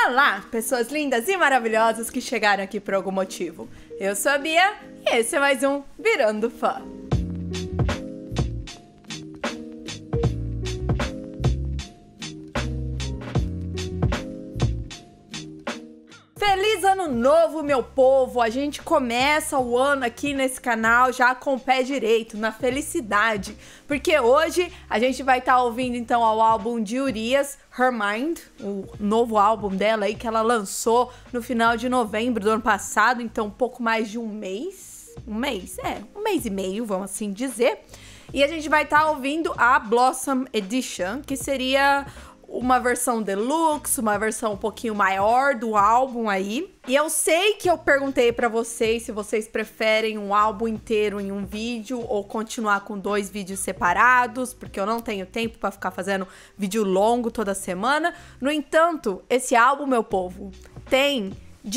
Olá, pessoas lindas e maravilhosas que chegaram aqui por algum motivo. Eu sou a Bia e esse é mais um Virando Fã. Feliz ano novo, meu povo! A gente começa o ano aqui nesse canal já com o pé direito, na felicidade. Porque hoje a gente vai estar ouvindo então ao álbum de Urias, Her Mind, o novo álbum dela aí que ela lançou no final de novembro do ano passado, então um pouco mais de um mês. Um mês e meio, vamos assim dizer. E a gente vai estar ouvindo a Blossom Edition, que seria uma versão deluxe, uma versão um pouquinho maior do álbum aí. E eu sei que eu perguntei pra vocês se vocês preferem um álbum inteiro em um vídeo ou continuar com 2 vídeos separados, porque eu não tenho tempo pra ficar fazendo vídeo longo toda semana. No entanto, esse álbum, meu povo, tem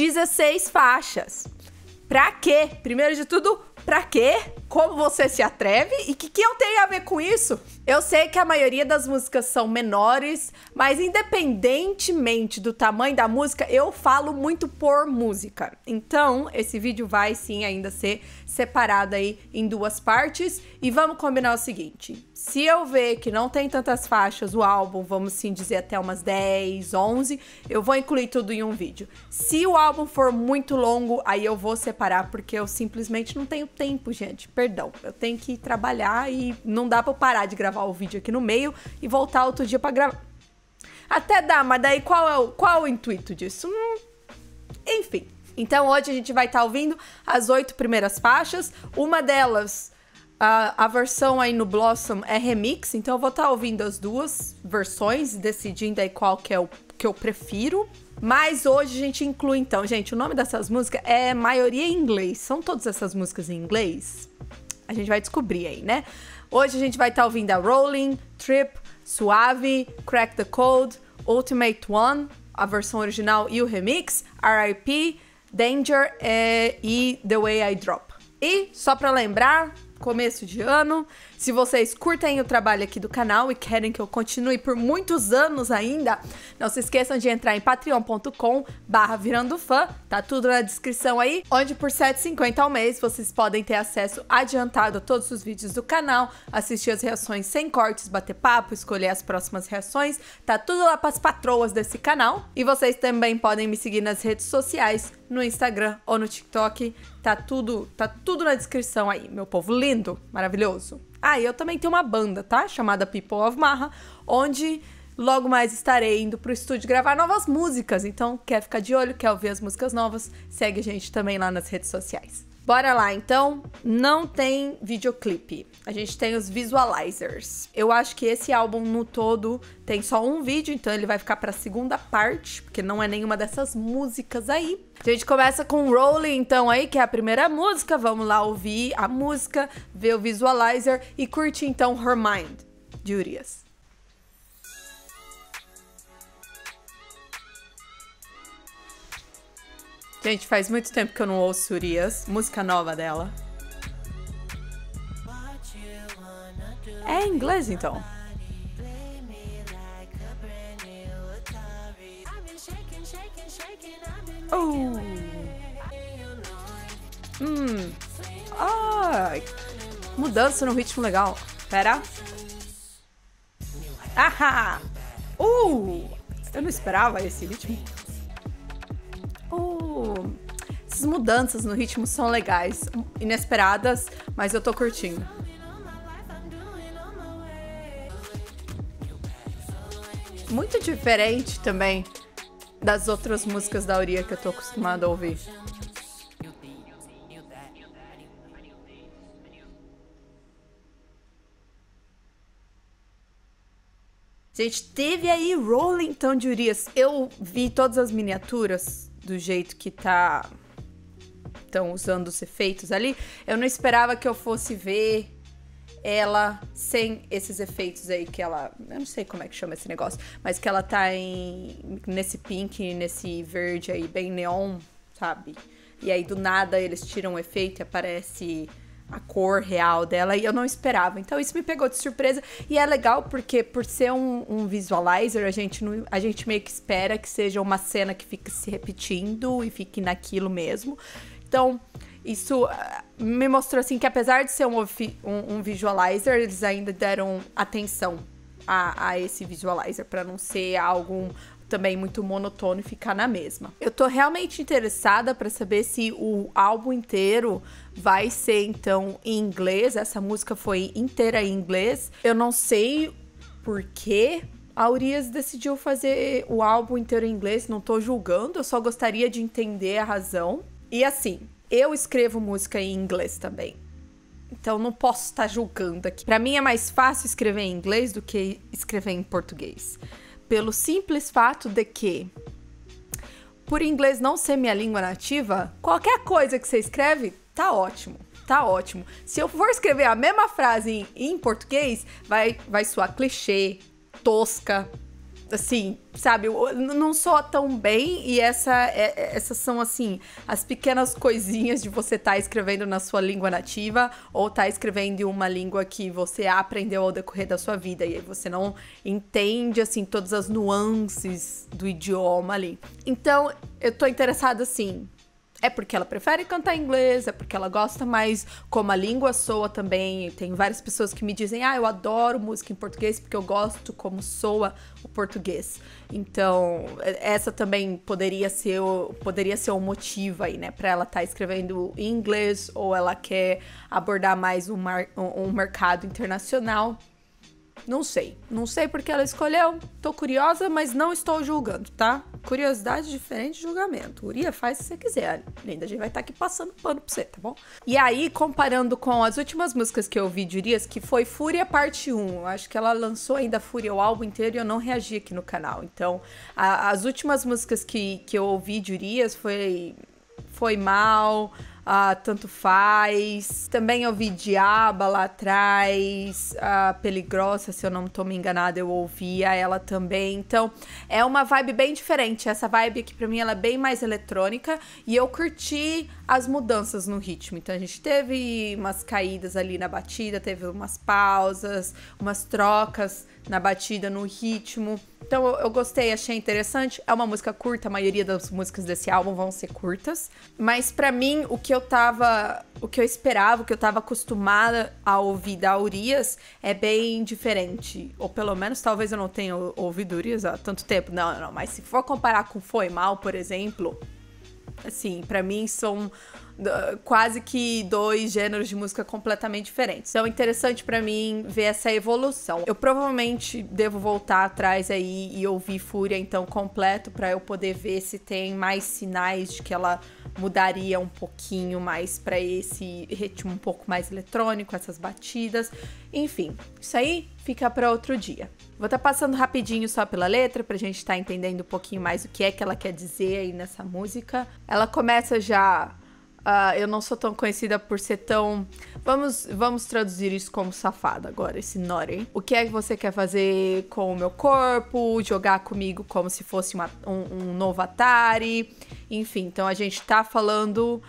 16 faixas. Pra quê? Primeiro de tudo, pra quê? Como você se atreve? E o que eu tenho a ver com isso? Eu sei que a maioria das músicas são menores, mas independentemente do tamanho da música, eu falo muito por música. Então, esse vídeo vai sim ainda ser separado aí em 2 partes. E vamos combinar o seguinte, se eu ver que não tem tantas faixas o álbum, vamos sim dizer até umas 10, 11, eu vou incluir tudo em um vídeo. Se o álbum for muito longo, aí eu vou separar, porque eu simplesmente não tenho tempo, gente. Perdão, eu tenho que trabalhar e não dá pra eu parar de gravar o vídeo aqui no meio e voltar outro dia pra gravar. Até dá, mas daí qual é o intuito disso? Enfim. Então hoje a gente vai estar ouvindo as 8 primeiras faixas. Uma delas, a versão aí no Blossom é remix, então eu vou estar ouvindo as 2 versões, decidindo aí qual que é o que eu prefiro. Mas hoje a gente inclui então, gente, o nome dessas músicas é maioria em inglês. São todas essas músicas em inglês? A gente vai descobrir aí, né? Hoje a gente vai estar ouvindo a Rolling, Trip, Suave, Crack the Code, Ultimate One, a versão original e o remix, R.I.P., Danger e The Way I Drop. E, só pra lembrar, começo de ano, se vocês curtem o trabalho aqui do canal e querem que eu continue por muitos anos ainda, não se esqueçam de entrar em patreon.com/virandofã, tá tudo na descrição aí, onde por R$ 7,50 ao mês vocês podem ter acesso adiantado a todos os vídeos do canal, assistir as reações sem cortes, bater papo, escolher as próximas reações, tá tudo lá pras patroas desse canal. E vocês também podem me seguir nas redes sociais, no Instagram ou no TikTok, tá tudo na descrição aí, meu povo lindo, maravilhoso. Ah, e eu também tenho uma banda, tá? Chamada People of Marra, onde logo mais estarei indo pro estúdio gravar novas músicas. Então, quer ficar de olho, quer ouvir as músicas novas, segue a gente também lá nas redes sociais. Bora lá, então. Não tem videoclipe. A gente tem os visualizers. Eu acho que esse álbum no todo tem só um vídeo, então ele vai ficar pra segunda parte, porque não é nenhuma dessas músicas aí. A gente começa com Rolling, então, aí, que é a primeira música. Vamos lá ouvir a música, ver o visualizer e curtir, então, Her Mind, de Urias. Gente, faz muito tempo que eu não ouço Urias, música nova dela. É em inglês, então. Ai, mudança no ritmo legal. Pera. Ahá! Eu não esperava esse ritmo. Essas mudanças no ritmo são legais, inesperadas, mas eu tô curtindo. Muito diferente também das outras músicas da Urias que eu tô acostumada a ouvir. Gente, teve aí Rolling, então, de Urias. Eu vi todas as miniaturas do jeito que estão usando os efeitos ali. Eu não esperava que eu fosse ver ela sem esses efeitos aí que ela... Eu não sei como é que chama esse negócio, mas que ela tá nesse pink, nesse verde aí, bem neon, sabe? E aí, do nada, eles tiram o efeito e aparece a cor real dela e eu não esperava. Então isso me pegou de surpresa e é legal porque por ser um visualizer, a gente meio que espera que seja uma cena que fique se repetindo e fique naquilo mesmo. Então isso me mostrou assim que apesar de ser um visualizer, eles ainda deram atenção a esse visualizer para não ser algo também muito monotônico e ficar na mesma. Eu tô realmente interessada para saber se o álbum inteiro vai ser, então, em inglês. Essa música foi inteira em inglês. Eu não sei por que a Urias decidiu fazer o álbum inteiro em inglês. Não tô julgando, eu só gostaria de entender a razão. E assim, eu escrevo música em inglês também. Então não posso estar julgando aqui. Para mim é mais fácil escrever em inglês do que escrever em português. Pelo simples fato de que, por inglês não ser minha língua nativa, qualquer coisa que você escreve, tá ótimo, tá ótimo. Se eu for escrever a mesma frase em português, vai soar clichê, tosca, assim, sabe? Não soa tão bem e essas são, assim, as pequenas coisinhas de você estar escrevendo na sua língua nativa ou estar escrevendo em uma língua que você aprendeu ao decorrer da sua vida e aí você não entende, assim, todas as nuances do idioma ali. Então, eu tô interessada, assim, é porque ela prefere cantar em inglês, é porque ela gosta mais como a língua soa também. Tem várias pessoas que me dizem, eu adoro música em português porque eu gosto como soa o português. Então, essa também poderia ser um motivo aí, né, pra ela estar escrevendo em inglês ou ela quer abordar mais um mercado internacional. Não sei porque ela escolheu, tô curiosa, mas não estou julgando, tá? Curiosidade diferente de julgamento. Uria, faz se você quiser, Linda, a gente vai estar aqui passando pano pra você, tá bom? E aí, comparando com as últimas músicas que eu ouvi de Urias, que foi Fúria Parte 1, eu acho que ela lançou ainda Fúria, o álbum inteiro, e eu não reagi aqui no canal. Então, as últimas músicas que eu ouvi de Urias foi Mal, Tanto Faz. Também ouvi Diaba lá atrás, a Peligrosa, se eu não tô me enganada, eu ouvia ela também. Então, é uma vibe bem diferente. Essa vibe aqui pra mim, ela é bem mais eletrônica e eu curti as mudanças no ritmo. Então, a gente teve umas caídas ali na batida, teve umas pausas, umas trocas na batida, no ritmo. Então eu gostei, achei interessante. É uma música curta, a maioria das músicas desse álbum vão ser curtas. Mas pra mim, o que eu esperava, o que eu tava acostumada a ouvir da Urias é bem diferente. Ou pelo menos, talvez eu não tenha ouvido Urias há tanto tempo. Não. Mas se for comparar com Foi Mal, por exemplo, assim, pra mim são quase que dois gêneros de música completamente diferentes. Então é interessante pra mim ver essa evolução. Eu provavelmente devo voltar atrás aí e ouvir Fúria então completo pra eu poder ver se tem mais sinais de que ela mudaria um pouquinho mais pra esse ritmo um pouco mais eletrônico, essas batidas. Enfim, isso aí fica pra outro dia. Vou estar passando rapidinho só pela letra pra gente estar entendendo um pouquinho mais o que é que ela quer dizer aí nessa música. Ela começa já... eu não sou tão conhecida por ser tão... Vamos traduzir isso como safada agora, esse naughty. O que é que você quer fazer com o meu corpo? Jogar comigo como se fosse um novo Atari. Enfim, então a gente tá falando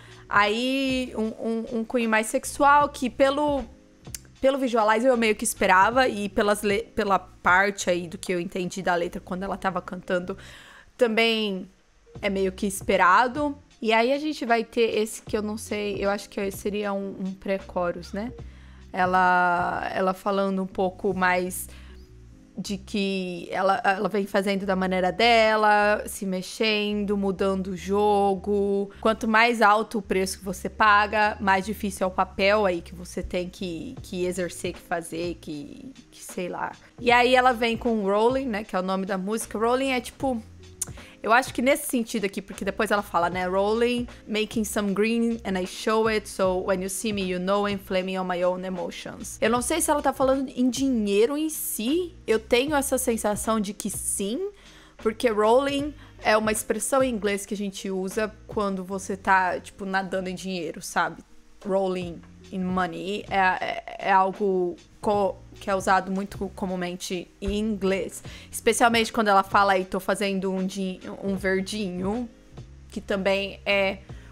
aí um cunho mais sexual que pelo visualizer eu meio que esperava. E pela parte aí do que eu entendi da letra quando ela tava cantando também é meio que esperado. E aí a gente vai ter esse que eu não sei, eu acho que seria um pré-chorus, né? Ela falando um pouco mais de que ela vem fazendo da maneira dela, se mexendo, mudando o jogo. Quanto mais alto o preço que você paga, mais difícil é o papel aí que você tem que exercer, que fazer, que sei lá. E aí ela vem com Rolling, né? Que é o nome da música. Rolling é tipo... Eu acho que nesse sentido aqui, porque depois ela fala, né? Rolling, making some green and I show it, so when you see me, you know I'm flaming on my own emotions. Eu não sei se ela tá falando em dinheiro em si. Eu tenho essa sensação de que sim, porque rolling é uma expressão em inglês que a gente usa quando você tá, tipo, nadando em dinheiro, sabe? Rolling in money é algo que é usado muito comumente em inglês. Especialmente quando ela fala aí, tô fazendo um verdinho, que também é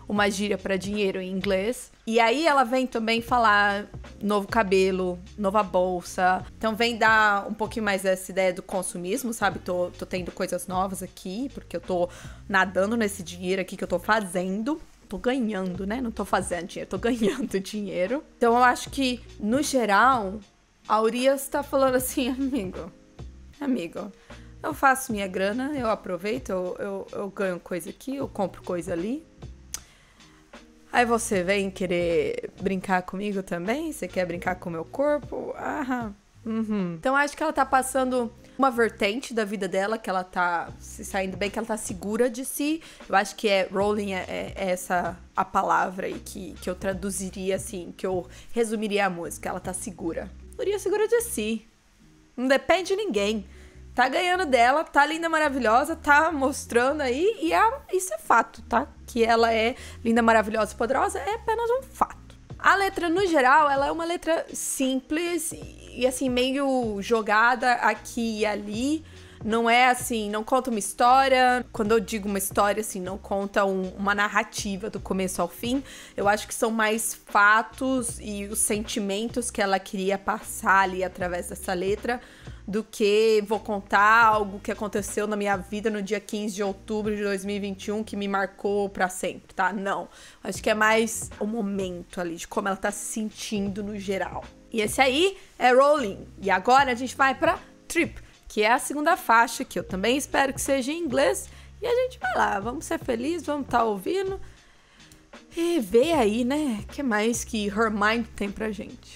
uma gíria pra dinheiro em inglês. E aí ela vem também falar novo cabelo, nova bolsa. Então vem dar um pouquinho mais dessa ideia do consumismo, sabe? Tô tendo coisas novas aqui, porque eu tô nadando nesse dinheiro aqui que eu tô fazendo. Tô ganhando, né? Não tô fazendo dinheiro, tô ganhando dinheiro. Então eu acho que, no geral, a Urias tá falando assim, amigo, eu faço minha grana, eu aproveito, eu ganho coisa aqui, eu compro coisa ali. Aí você vem querer brincar comigo também? Você quer brincar com o meu corpo? Então acho que ela tá passando uma vertente da vida dela, que ela tá se saindo bem, que ela tá segura de si. Eu acho que rolling é essa a palavra aí que eu traduziria assim, que eu resumiria a música. Ela tá segura. Urias segura de si. Não depende de ninguém. Tá ganhando dela, tá linda, maravilhosa, tá mostrando aí, e isso é fato, tá? Que ela é linda, maravilhosa e poderosa é apenas um fato. A letra, no geral, ela é uma letra simples e assim, meio jogada aqui e ali. Não é assim, não conta uma história. Quando eu digo uma história, assim, não conta uma narrativa do começo ao fim. Eu acho que são mais fatos e os sentimentos que ela queria passar ali através dessa letra, do que vou contar algo que aconteceu na minha vida no dia 15 de outubro de 2021 que me marcou pra sempre, tá? Não. Acho que é mais o momento ali, de como ela tá se sentindo no geral. E esse aí é Rolling. E agora a gente vai pra Trip, que é a segunda faixa, que eu também espero que seja em inglês. E a gente vai lá, vamos ser felizes, vamos estar ouvindo. E ver aí, né, o que mais que Her Mind tem pra gente.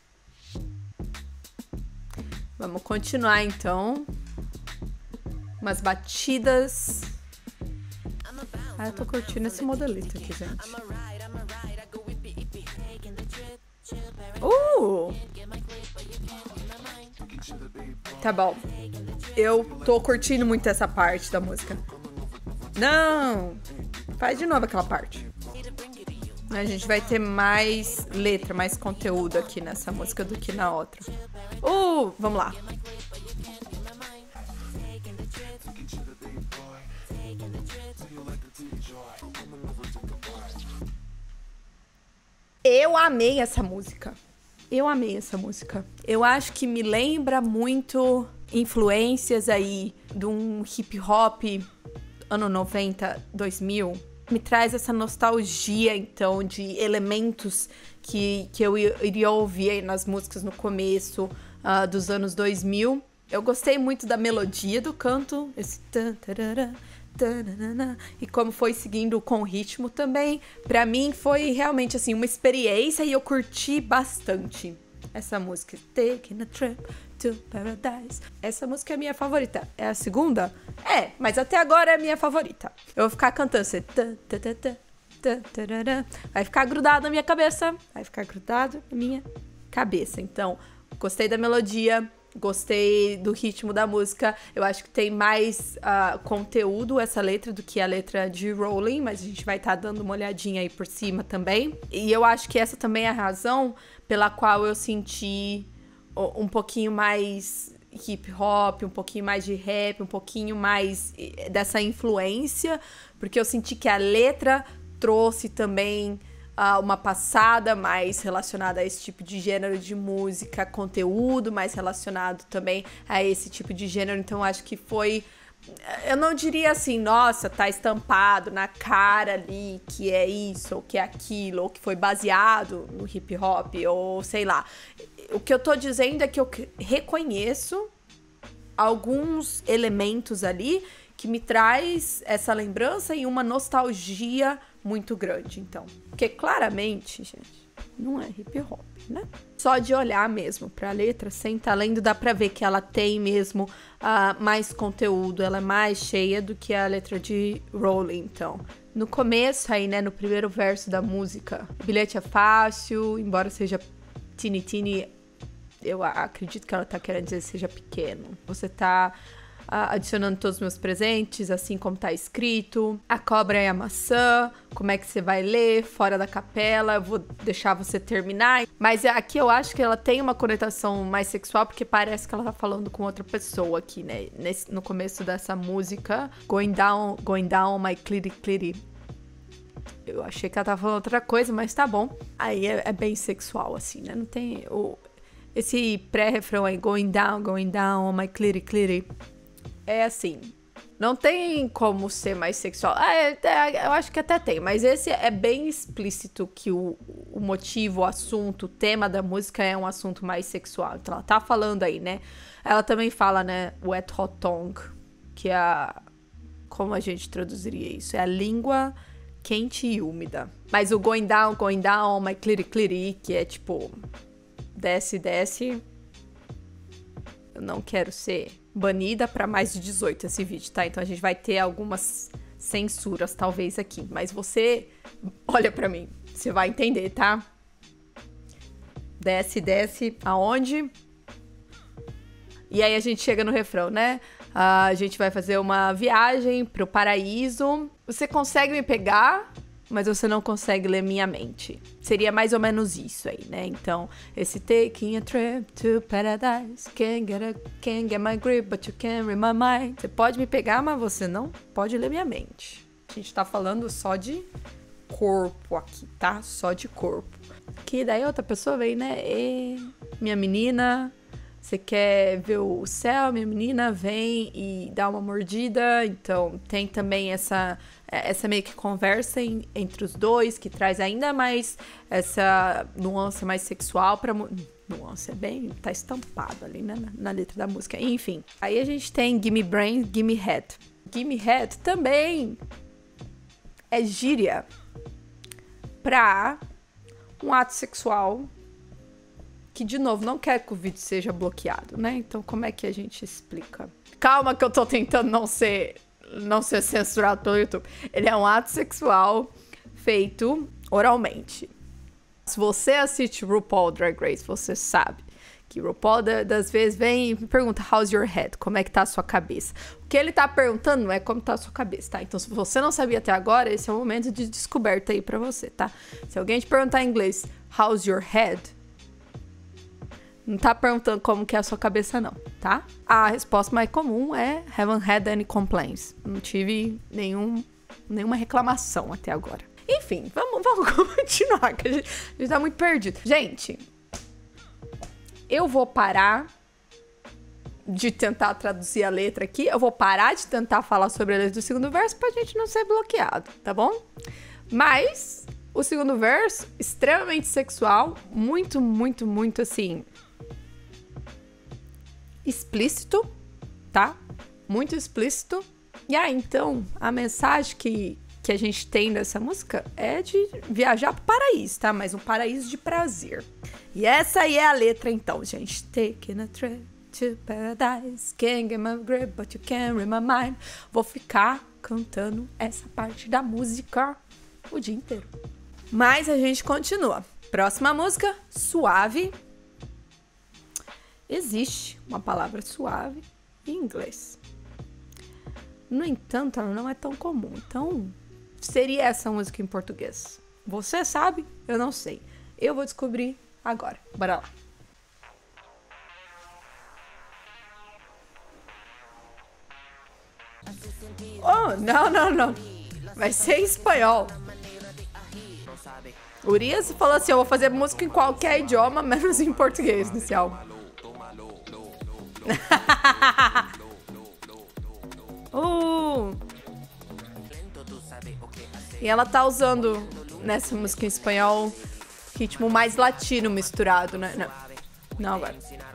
Vamos continuar, então. Umas batidas. Eu tô curtindo esse modelito aqui, gente. Tá bom. Eu tô curtindo muito essa parte da música. Não! Faz de novo aquela parte. A gente vai ter mais letra, mais conteúdo aqui nessa música do que na outra. Vamos lá. Eu amei essa música. Eu acho que me lembra muito influências aí de um hip hop ano 90, 2000. Me traz essa nostalgia, então, de elementos que eu iria ouvir aí nas músicas no começo dos anos 2000. Eu gostei muito da melodia do canto, esse e como foi seguindo com o ritmo também. Pra mim foi realmente assim uma experiência e eu curti bastante essa música. Taking a trip to paradise. Essa música é a minha favorita. É a segunda? É, mas até agora é a minha favorita. Eu vou ficar cantando assim. Vai ficar grudado na minha cabeça. Então, gostei da melodia. Gostei do ritmo da música. Eu acho que tem mais conteúdo essa letra do que a letra de Rolling, mas a gente vai estar dando uma olhadinha aí por cima também. E eu acho que essa também é a razão pela qual eu senti um pouquinho mais hip hop, um pouquinho mais de rap, um pouquinho mais dessa influência, porque eu senti que a letra trouxe também uma passada mais relacionada a esse tipo de gênero de música, conteúdo mais relacionado também a esse tipo de gênero. Então, acho que foi... Eu não diria assim, nossa, tá estampado na cara ali que é isso, ou que é aquilo, ou que foi baseado no hip hop, ou sei lá. O que eu tô dizendo é que eu reconheço alguns elementos ali que me traz essa lembrança e uma nostalgia muito grande, então. Porque claramente, gente, não é hip hop, né? Só de olhar mesmo pra letra, sem tá lendo, dá pra ver que ela tem mesmo mais conteúdo, ela é mais cheia do que a letra de Rolling, então. No começo aí, né, no primeiro verso da música, o bilhete é fácil, embora seja teeny, eu acredito que ela tá querendo dizer seja pequeno. Você tá adicionando todos os meus presentes, assim como tá escrito. A cobra e a maçã, como é que você vai ler? Fora da capela, eu vou deixar você terminar. Mas aqui eu acho que ela tem uma conotação mais sexual, porque parece que ela tá falando com outra pessoa aqui, né? No começo dessa música, going down my clitty. Eu achei que ela tava falando outra coisa, mas tá bom. Aí é bem sexual, assim, né? Não tem... Esse pré-refrão aí, going down, on my clitty, clitty. É assim... Não tem como ser mais sexual. Eu acho que até tem, mas esse é bem explícito que o motivo, o assunto, o tema da música é um assunto mais sexual. Então ela tá falando aí, né? Ela também fala, né, wet hot tongue, que é a... Como a gente traduziria isso? É a língua quente e úmida. Mas o going down, my clitty clitty, que é tipo... Desce, desce... Eu não quero ser banida para mais de 18 esse vídeo, tá? Então a gente vai ter algumas censuras, talvez, aqui. Mas você, olha pra mim, você vai entender, tá? Desce, desce, aonde? E aí a gente chega no refrão, né? A gente vai fazer uma viagem pro paraíso. Você consegue me pegar, mas você não consegue ler minha mente. Seria mais ou menos isso aí, né? Então, esse taking a trip to paradise, can't get my grip, but you can read my mind. Você pode me pegar, mas você não pode ler minha mente. A gente tá falando só de corpo aqui, tá? Só de corpo. Que daí outra pessoa vem, né? Minha menina, você quer ver o céu? Minha menina vem e dá uma mordida. Então, tem também essa meio que conversa entre os dois, que traz ainda mais essa nuance mais sexual pra... Nuance é bem... Tá estampado ali, né? Na letra da música. Enfim. Aí a gente tem Gimme Brain, Gimme Head. Gimme Head também é gíria pra um ato sexual que, de novo, não quer que o vídeo seja bloqueado, né? Então, como é que a gente explica? Calma que eu tô tentando não ser censurado pelo YouTube. Ele é um ato sexual feito oralmente. Se você assiste RuPaul Drag Race, você sabe que RuPaul das vezes vem e pergunta how's your head? Como é que tá a sua cabeça? O que ele tá perguntando não é como tá a sua cabeça, tá? Então, se você não sabia até agora, esse é o momento de descoberta aí pra você, tá? Se alguém te perguntar em inglês how's your head, não tá perguntando como que é a sua cabeça, não, tá? A resposta mais comum é haven't had any complaints. Não tive nenhuma reclamação até agora. Enfim, vamos continuar, que a gente tá muito perdido. Gente, eu vou parar de tentar traduzir a letra aqui. Eu vou parar de tentar falar sobre a letra do segundo verso pra gente não ser bloqueado, tá bom? Mas o segundo verso, extremamente sexual, muito, muito, muito, assim... explícito, tá? Muito explícito. E aí, então, a mensagem que a gente tem nessa música é de viajar pro paraíso, tá? Mas um paraíso de prazer. E essa aí é a letra, então, gente. Taking a trip to paradise, can't get my grip, but you can read my mind. Vou ficar cantando essa parte da música o dia inteiro. Mas a gente continua. Próxima música, Suave. Existe uma palavra suave em inglês. No entanto, ela não é tão comum. Então, seria essa música em português? Você sabe? Eu não sei. Eu vou descobrir agora. Bora lá. Oh, não. Vai ser em espanhol. Urias falou assim, eu vou fazer música em qualquer idioma, menos em português nesse álbum. E ela tá usando nessa música em espanhol ritmo mais latino misturado, né? Não agora.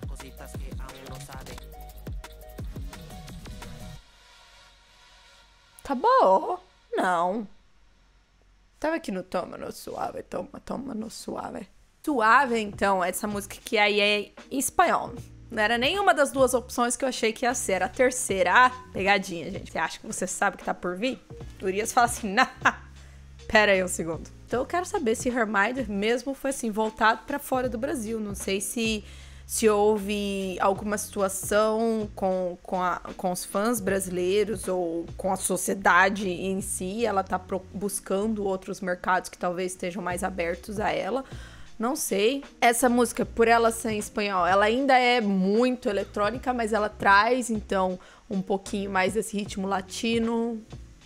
Acabou? Não. Tava aqui no Toma no Suave, toma no Suave. Suave, então, essa música que aí é em espanhol. Não era nenhuma das duas opções que eu achei que ia ser. Era a terceira. Ah, pegadinha, gente. Você acha que você sabe que tá por vir? Urias fala assim, nah, pera aí um segundo. Então eu quero saber se Her Mind mesmo foi assim, voltado pra fora do Brasil. Não sei se houve alguma situação com os fãs brasileiros ou com a sociedade em si. Ela tá buscando outros mercados que talvez estejam mais abertos a ela. Não sei. Essa música, por ela ser em espanhol, ela ainda é muito eletrônica, mas ela traz, então, um pouquinho mais desse ritmo latino,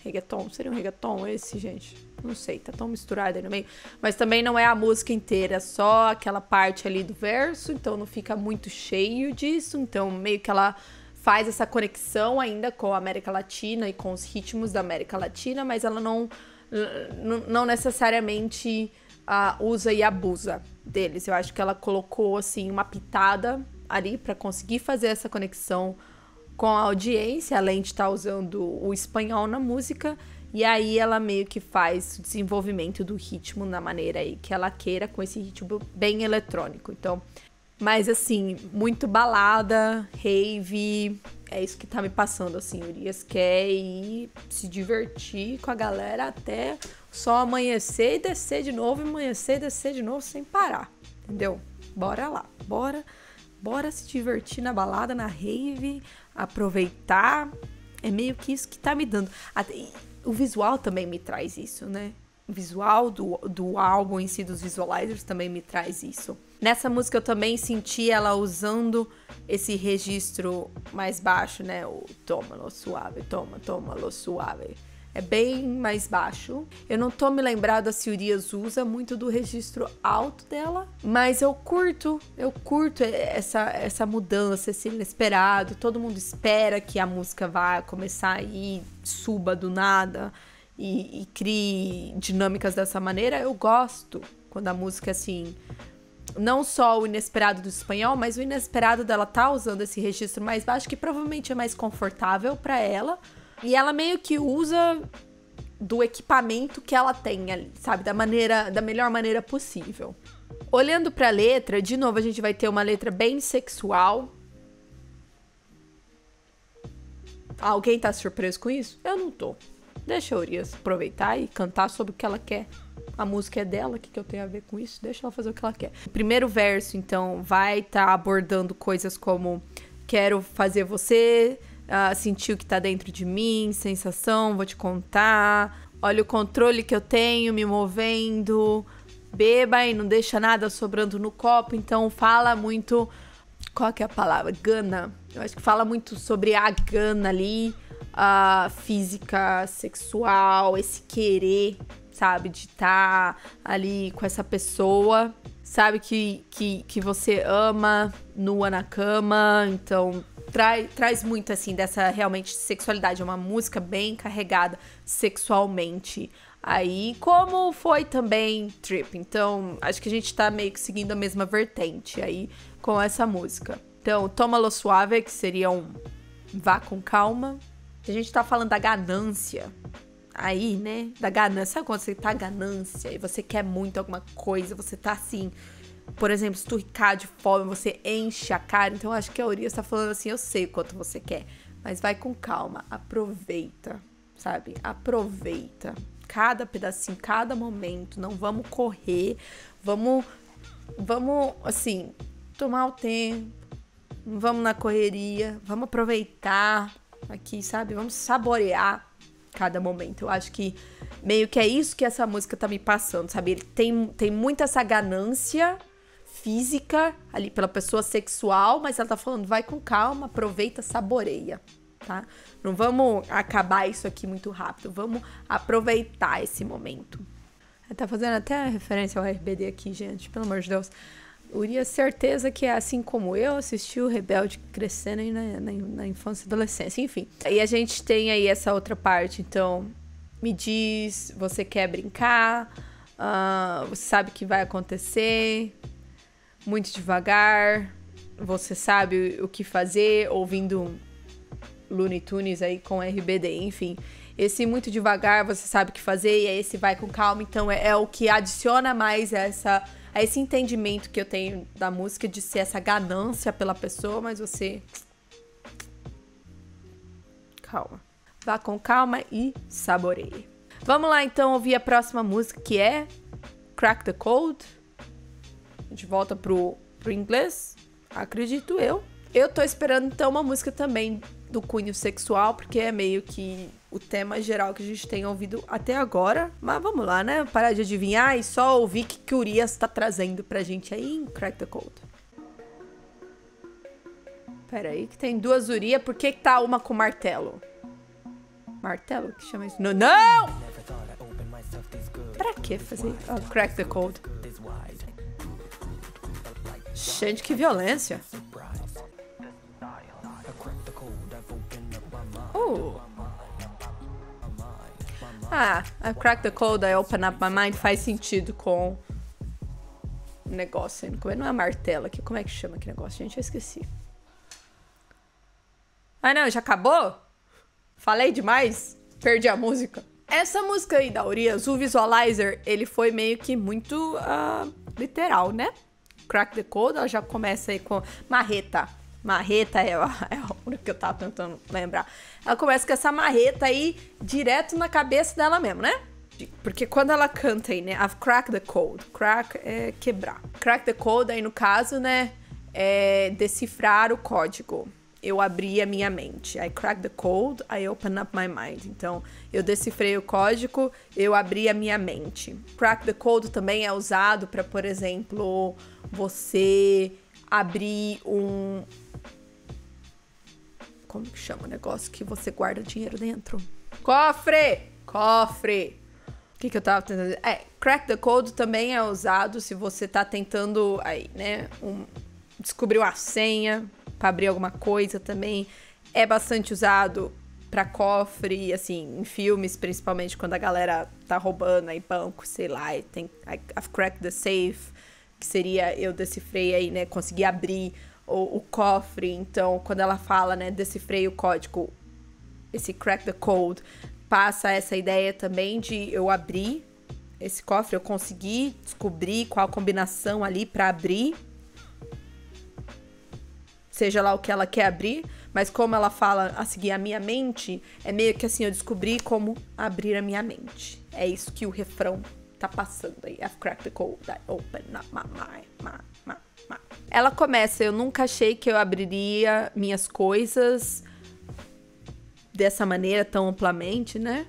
Reggaeton, seria um reggaeton esse, gente? Não sei, tá tão misturado aí no meio. Mas também não é a música inteira, só aquela parte ali do verso, então não fica muito cheio disso. Então meio que ela faz essa conexão ainda com a América Latina e com os ritmos da América Latina, mas ela não necessariamente usa e abusa deles. Eu acho que ela colocou, assim, uma pitada ali pra conseguir fazer essa conexão com a audiência, além de estar usando o espanhol na música. E aí ela meio que faz o desenvolvimento do ritmo na maneira aí que ela queira, com esse ritmo bem eletrônico. Então, mas assim, muito balada, rave, é isso que tá me passando, assim. O Urias quer ir se divertir com a galera até só amanhecer e descer de novo, amanhecer e descer de novo sem parar, entendeu? Bora lá, bora se divertir na balada, na rave, aproveitar. É meio que isso que tá me dando. O visual também me traz isso, né? O visual do álbum em si, dos visualizers, também me traz isso. Nessa música eu também senti ela usando esse registro mais baixo, né? O toma-lo suave, toma-lo suave. É bem mais baixo. Eu não tô me lembrada se Urias usa muito do registro alto dela, mas eu curto essa mudança, esse inesperado. Todo mundo espera que a música vá começar e suba do nada e crie dinâmicas dessa maneira. Eu gosto quando a música, assim, não só o inesperado do espanhol, mas o inesperado dela tá usando esse registro mais baixo, que provavelmente é mais confortável pra ela. E ela meio que usa do equipamento que ela tem ali, sabe? Da melhor maneira possível. Olhando pra letra, de novo a gente vai ter uma letra bem sexual. Alguém tá surpreso com isso? Eu não tô. Deixa a Urias aproveitar e cantar sobre o que ela quer. A música é dela, o que eu tenho a ver com isso? Deixa ela fazer o que ela quer. O primeiro verso, então, vai estar abordando coisas como: quero fazer você sentir o que tá dentro de mim, sensação, vou te contar. Olha o controle que eu tenho me movendo. Beba e não deixa nada sobrando no copo. Então fala muito... Qual que é a palavra? Gana. Eu acho que fala muito sobre a gana ali, a física, sexual, esse querer, sabe? De estar ali com essa pessoa, sabe? Que você ama, nua na cama. Então traz muito, assim, dessa realmente sexualidade. É uma música bem carregada sexualmente. Aí, como foi também Trip. Então, acho que a gente tá meio que seguindo a mesma vertente aí com essa música. Então, Toma-lo Suave, que seria um vá com calma. A gente tá falando da ganância aí, né? Da ganância. Sabe quando você tá ganância e você quer muito alguma coisa, você tá assim... Por exemplo, esturricar de fome, você enche a cara. Então, acho que a Urias tá falando assim: eu sei o quanto você quer, mas vai com calma, aproveita, sabe? Aproveita cada pedacinho, cada momento. Não vamos correr, vamos, assim, tomar o tempo. Não vamos na correria, vamos aproveitar aqui, sabe? Vamos saborear cada momento. Eu acho que meio que é isso que essa música tá me passando, sabe? Ele tem muita essa ganância física ali pela pessoa sexual, mas ela tá falando: vai com calma, aproveita, saboreia, tá? Não vamos acabar isso aqui muito rápido, vamos aproveitar esse momento. Tá fazendo até referência ao RBD aqui, gente, pelo amor de Deus. Urias, certeza que é assim como eu, assistiu Rebelde crescendo aí na infância e adolescência, enfim. E a gente tem aí essa outra parte, então, me diz, você quer brincar, você sabe o que vai acontecer, muito devagar, você sabe o que fazer, ouvindo Looney Tunes aí com RBD, enfim. Esse muito devagar, você sabe o que fazer, e esse vai com calma, então é o que adiciona mais a esse entendimento que eu tenho da música, de ser essa ganância pela pessoa, mas você... Calma. Vá com calma e saboreie. Vamos lá, então, ouvir a próxima música, que é Crack the Code. A gente volta pro inglês, acredito eu. Eu tô esperando, então, uma música também do cunho sexual, porque é meio que o tema geral que a gente tem ouvido até agora. Mas vamos lá, né? Parar de adivinhar e só ouvir o que o Urias tá trazendo pra gente aí em Crack the Code. Pera aí, que tem duas Urias. Por que tá uma com martelo? Martelo que chama isso? Não, não! Pra que fazer? Oh, crack the code. Gente, que violência. I crack the code, I open up my mind faz sentido com o negócio. Não é martelo aqui. Como é que chama aquele negócio? Gente, eu esqueci. Ah, não, já acabou? Falei demais? Perdi a música. Essa música aí da Urias, o Visualizer, ele foi meio que muito literal, né? Crack the Code, ela já começa aí com marreta. Marreta é a única que eu tava tentando lembrar. Ela começa com essa marreta aí direto na cabeça dela mesmo, né? Porque quando ela canta aí, né? I've cracked the code. Crack é quebrar. Crack the code aí no caso, né? É decifrar o código. Eu abri a minha mente. I cracked the code, I opened up my mind. Então, eu decifrei o código, eu abri a minha mente. Crack the code também é usado para, por exemplo, você abrir um... Como que chama o negócio que você guarda dinheiro dentro? Cofre! Cofre! O que eu tava tentando dizer? Crack the code também é usado se você tá tentando aí, né? Descobrir uma senha para abrir alguma coisa também. É bastante usado para cofre, assim, em filmes, principalmente quando a galera tá roubando aí banco, sei lá, e tem I've cracked the safe, que seria eu decifrei aí, né, consegui abrir o cofre. Então, quando ela fala, né, decifrei o código, esse crack the code, passa essa ideia também de eu abrir esse cofre, eu consegui descobrir qual a combinação ali para abrir, seja lá o que ela quer abrir, mas como ela fala a seguir a minha mente, é meio que assim, eu descobri como abrir a minha mente. É isso que o refrão tá passando aí. I've cracked the code, I open up my mind. Ela começa, eu nunca achei que eu abriria minhas coisas dessa maneira tão amplamente, né?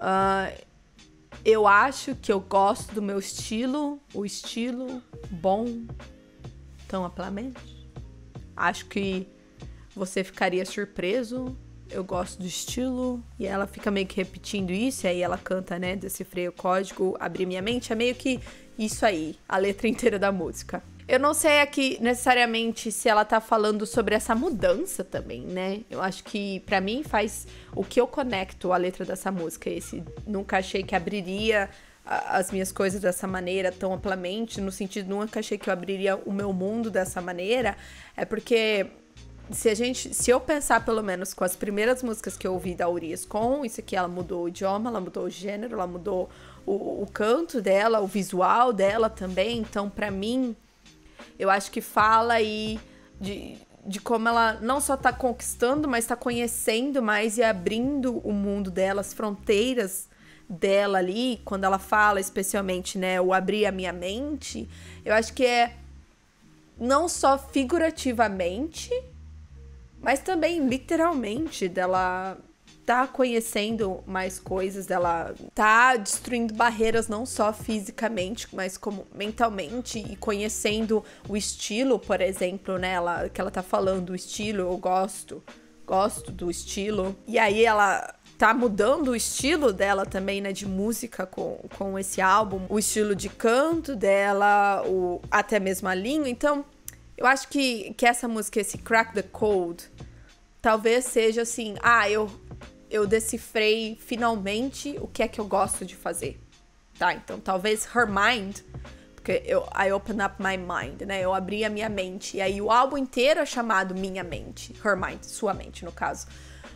Eu acho que eu gosto do meu estilo, o estilo bom tão amplamente. Acho que você ficaria surpreso. Eu gosto do estilo. E ela fica meio que repetindo isso. E aí ela canta, né? Decifrei o código, abri minha mente. É meio que isso aí, a letra inteira da música. Eu não sei aqui necessariamente se ela tá falando sobre essa mudança também, né? Eu acho que pra mim faz o que eu conecto a letra dessa música. Esse nunca achei que abriria as minhas coisas dessa maneira tão amplamente, no sentido, nunca achei que eu abriria o meu mundo dessa maneira, é porque se eu pensar pelo menos com as primeiras músicas que eu ouvi da Urias, com isso aqui, ela mudou o idioma, ela mudou o gênero, ela mudou o canto dela, o visual dela também, então pra mim, eu acho que fala aí de como ela não só tá conquistando, mas tá conhecendo mais e abrindo o mundo dela, as fronteiras dela ali, quando ela fala especialmente, né, o abrir a minha mente, eu acho que é não só figurativamente, mas também literalmente dela tá conhecendo mais coisas, dela tá destruindo barreiras não só fisicamente, mas como mentalmente e conhecendo o estilo, por exemplo, né, que ela tá falando o estilo, eu gosto do estilo, e aí ela tá mudando o estilo dela também, né, de música com esse álbum, o estilo de canto dela, até mesmo a língua. Então, eu acho que essa música, esse Crack the Code, talvez seja assim, eu decifrei finalmente o que é que eu gosto de fazer, tá? Então, talvez Her Mind, porque I open up my mind, né, eu abri a minha mente, e aí o álbum inteiro é chamado Minha Mente, Her Mind, sua mente, no caso.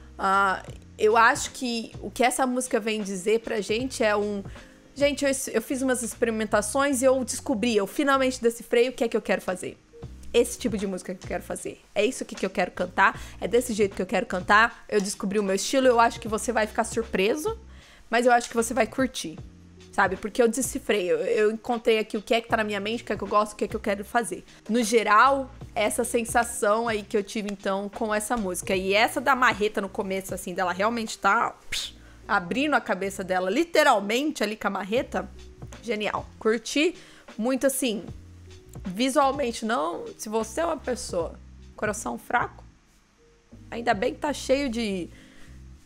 Eu acho que o que essa música vem dizer pra gente é Gente, eu fiz umas experimentações e eu finalmente decifrei o que é que eu quero fazer. Esse tipo de música que eu quero fazer. É isso aqui que eu quero cantar, é desse jeito que eu quero cantar, eu descobri o meu estilo, eu acho que você vai ficar surpreso, mas eu acho que você vai curtir, sabe? Porque eu decifrei, eu encontrei aqui o que é que tá na minha mente, o que é que eu gosto, o que é que eu quero fazer. No geral, essa sensação aí que eu tive, então, com essa música. E essa da marreta no começo, assim, dela realmente tá abrindo a cabeça dela, literalmente, ali com a marreta, genial. Curti muito, assim, visualmente, não. Se você é uma pessoa coração fraco, ainda bem que tá cheio de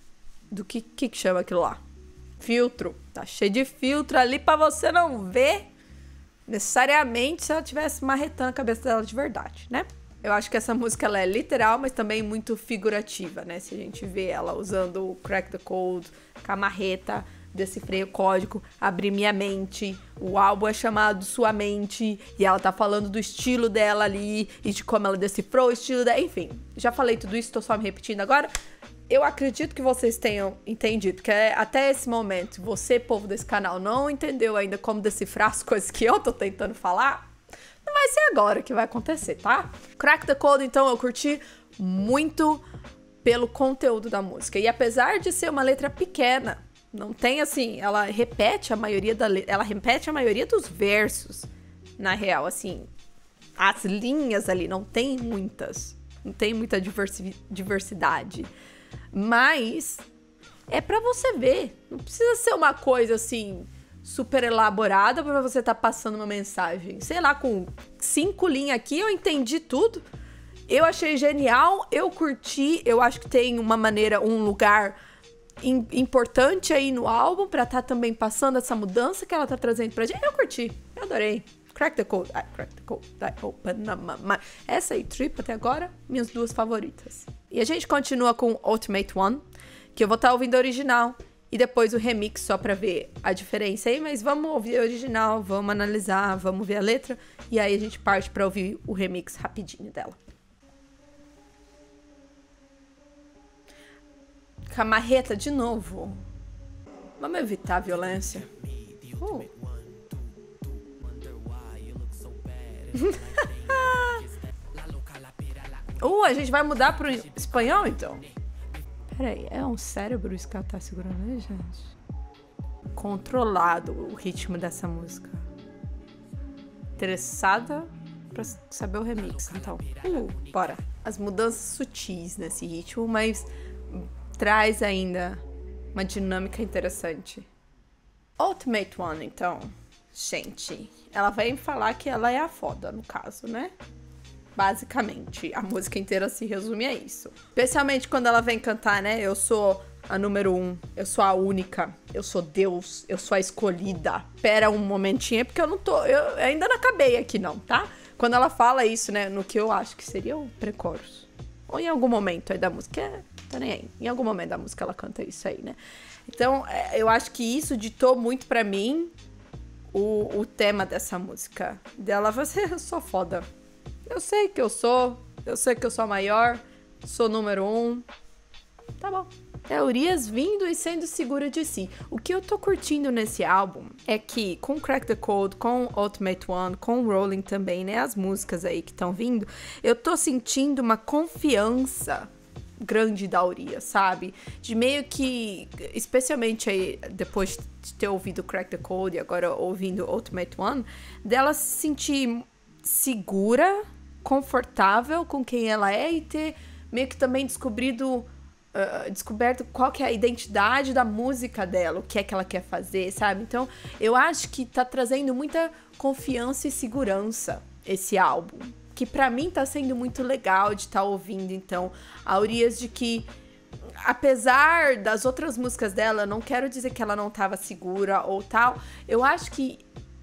do que chama aquilo lá? Filtro. Tá cheio de filtro ali pra você não ver necessariamente se ela tivesse marretando a cabeça dela de verdade, né? Eu acho que essa música ela é literal, mas também muito figurativa, né? Se a gente vê ela usando o Crack the Code, com a marreta, decifrei o código, abri minha mente, o álbum é chamado Sua Mente, e ela tá falando do estilo dela ali, e de como ela decifrou o estilo dela, enfim. Já falei tudo isso, tô só me repetindo agora. Eu acredito que vocês tenham entendido, que até esse momento, você, povo desse canal, não entendeu ainda como decifrar as coisas que eu tô tentando falar. Não vai ser agora que vai acontecer, tá? Crack the Code, então, eu curti muito pelo conteúdo da música. E apesar de ser uma letra pequena, não tem assim, ela repete a maioria dos versos, na real, assim, as linhas ali, não tem muita diversidade. Mas é pra você ver, não precisa ser uma coisa assim super elaborada pra você tá passando uma mensagem. Sei lá, com 5 linhas aqui eu entendi tudo. Eu achei genial, eu curti, eu acho que tem uma maneira, um lugar importante aí no álbum pra tá também passando essa mudança que ela tá trazendo pra gente. Eu curti, eu adorei. Crack the Code, Crack the Code, open my. Essa aí, Trip, até agora, minhas 2 favoritas. E a gente continua com Ultimate One, que eu vou estar ouvindo a original e depois o remix só pra ver a diferença aí, mas vamos ouvir a original, vamos analisar, vamos ver a letra e aí a gente parte pra ouvir o remix rapidinho dela. Camarreta de novo. Vamos evitar a violência. A gente vai mudar pro espanhol, então? Peraí, é um cérebro isso que ela tá segurando aí, gente? Controlado o ritmo dessa música. Interessada pra saber o remix, então. Bora. As mudanças sutis nesse ritmo, mas traz ainda uma dinâmica interessante. Ultimate One, então. Gente, ela vai falar que ela é a foda, no caso, né? Basicamente, a música inteira se resume a isso. Especialmente quando ela vem cantar, né? Eu sou a número 1, eu sou a única, eu sou Deus, eu sou a escolhida. Espera um momentinho, porque eu ainda não acabei aqui não, tá? Quando ela fala isso, né? No que eu acho que seria o pré-chorus. Ou em algum momento aí da música, tá nem aí. Em algum momento da música ela canta isso aí, né? Então, eu acho que isso ditou muito pra mim o tema dessa música. Dela, eu sou foda. Eu sei que eu sou a maior, sou número 1. Tá bom. Teorias vindo e sendo segura de si. O que eu tô curtindo nesse álbum é que com Crack the Code, com Ultimate One, com Rolling também, né? As músicas aí que estão vindo, eu tô sentindo uma confiança grande da Urias, sabe? De meio que, especialmente aí, depois de ter ouvido Crack the Code e agora ouvindo Ultimate One, dela se sentir segura, confortável com quem ela é e ter meio que também descoberto qual que é a identidade da música dela, o que é que ela quer fazer, sabe? Então, eu acho que tá trazendo muita confiança e segurança esse álbum, que pra mim tá sendo muito legal de estar ouvindo, então, a Urias de que, apesar das outras músicas dela, não quero dizer que ela não tava segura ou tal, eu acho que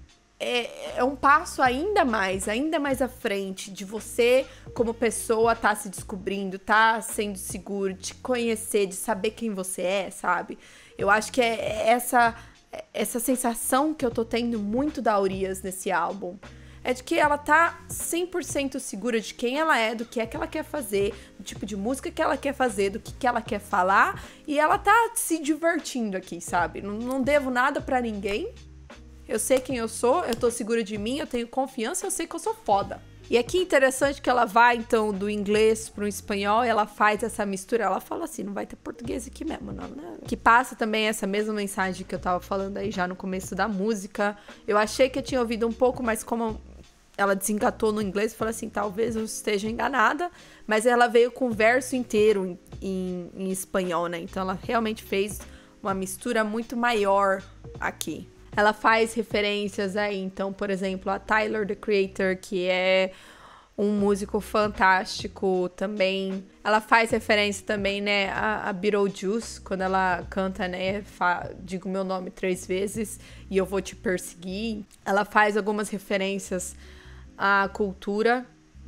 é um passo ainda mais à frente de você, como pessoa, tá se descobrindo, tá sendo seguro, de conhecer, de saber quem você é, sabe? Eu acho que é essa sensação que eu tô tendo muito da Urias nesse álbum. É de que ela tá 100% segura de quem ela é, do que é que ela quer fazer, do tipo de música que ela quer fazer, do que ela quer falar. E ela tá se divertindo aqui, sabe? Não devo nada pra ninguém. Eu sei quem eu sou, eu tô segura de mim, eu tenho confiança, eu sei que eu sou foda. E aqui é interessante que ela vai, então, do inglês pro espanhol, ela faz essa mistura, ela fala assim, não vai ter português aqui mesmo, não, né? Que passa também essa mesma mensagem que eu tava falando aí já no começo da música. Eu achei que eu tinha ouvido um pouco, mas como ela desengatou no inglês, eu falei assim, talvez eu esteja enganada, mas ela veio com o verso inteiro em espanhol, né? Então ela realmente fez uma mistura muito maior aqui. Ela faz referências aí, então, por exemplo, a Tyler, The Creator, que é um músico fantástico também. Ela faz referência também, né, a Beetlejuice, quando ela canta, né, digo meu nome 3 vezes e eu vou te perseguir. Ela faz algumas referências à cultura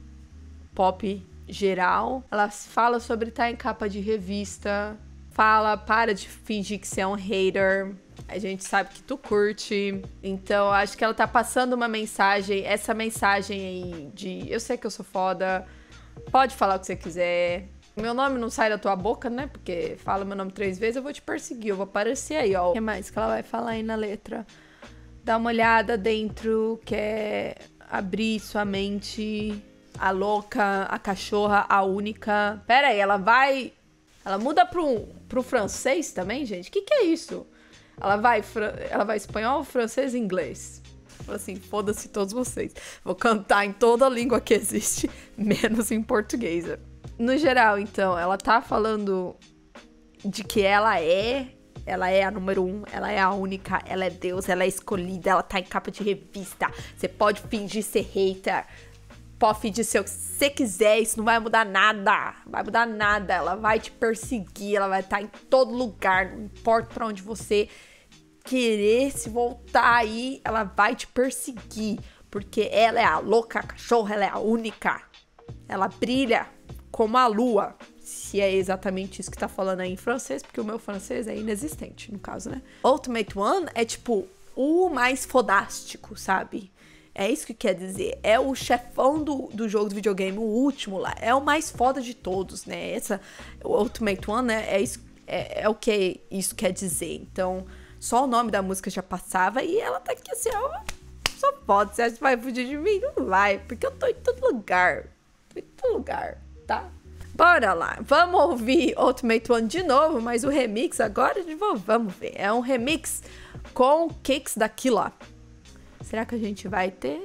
pop geral. Ela fala sobre estar em capa de revista. Fala, para de fingir que você é um hater. A gente sabe que tu curte. Então, acho que ela tá passando uma mensagem. Essa mensagem aí de... Eu sei que eu sou foda. Pode falar o que você quiser. Meu nome não sai da tua boca, né? Porque fala meu nome 3 vezes, eu vou te perseguir. Eu vou aparecer aí, ó. O que mais que ela vai falar aí na letra? Dá uma olhada dentro. Quer abrir sua mente. A louca, a cachorra, a única. Pera aí, ela vai... Ela muda pro francês também, gente? O que é isso? Ela vai espanhol, francês e inglês. Fala assim, foda-se todos vocês. Vou cantar em toda a língua que existe, menos em português. No geral, então, ela tá falando de que ela é a número 1, ela é a única, ela é Deus, ela é escolhida, ela tá em capa de revista. Você pode fingir ser hater. Pode fingir se você quiser, isso não vai mudar nada. Vai mudar nada. Ela vai te perseguir, ela vai estar em todo lugar. Não importa pra onde você querer se voltar aí, ela vai te perseguir. Porque ela é a louca, a cachorra, ela é a única. Ela brilha como a lua. Se é exatamente isso que tá falando aí em francês, porque o meu francês é inexistente, no caso, né? Ultimate One é tipo o mais fodástico, sabe? É isso que quer dizer. É o chefão do jogo de videogame, o último lá. É o mais foda de todos, né? O Ultimate One, né? É o que isso quer dizer. Então, só o nome da música já passava e ela tá aqui assim, ó. Só foda. Você acha que vai fugir de mim? Não vai, porque eu tô em todo lugar. Tô em todo lugar, tá? Bora lá. Vamos ouvir Ultimate One de novo, mas o remix agora vamos ver. É um remix com Cakes da Killa. Será que a gente vai ter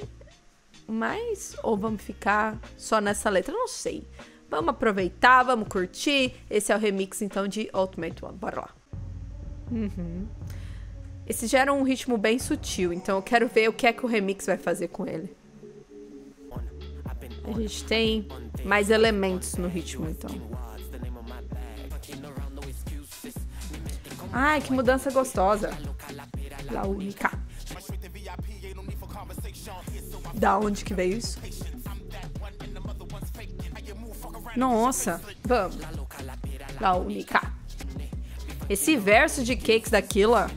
mais? Ou vamos ficar só nessa letra? Não sei. Vamos aproveitar, vamos curtir. Esse é o remix, então, de Ultimate One. Bora lá. Esse já era um ritmo bem sutil, então eu quero ver o que é que o remix vai fazer com ele. A gente tem mais elementos no ritmo, então. Ai, que mudança gostosa. La única. Da onde que veio isso? Nossa, vamos. La única. Esse verso de Cakes da Killa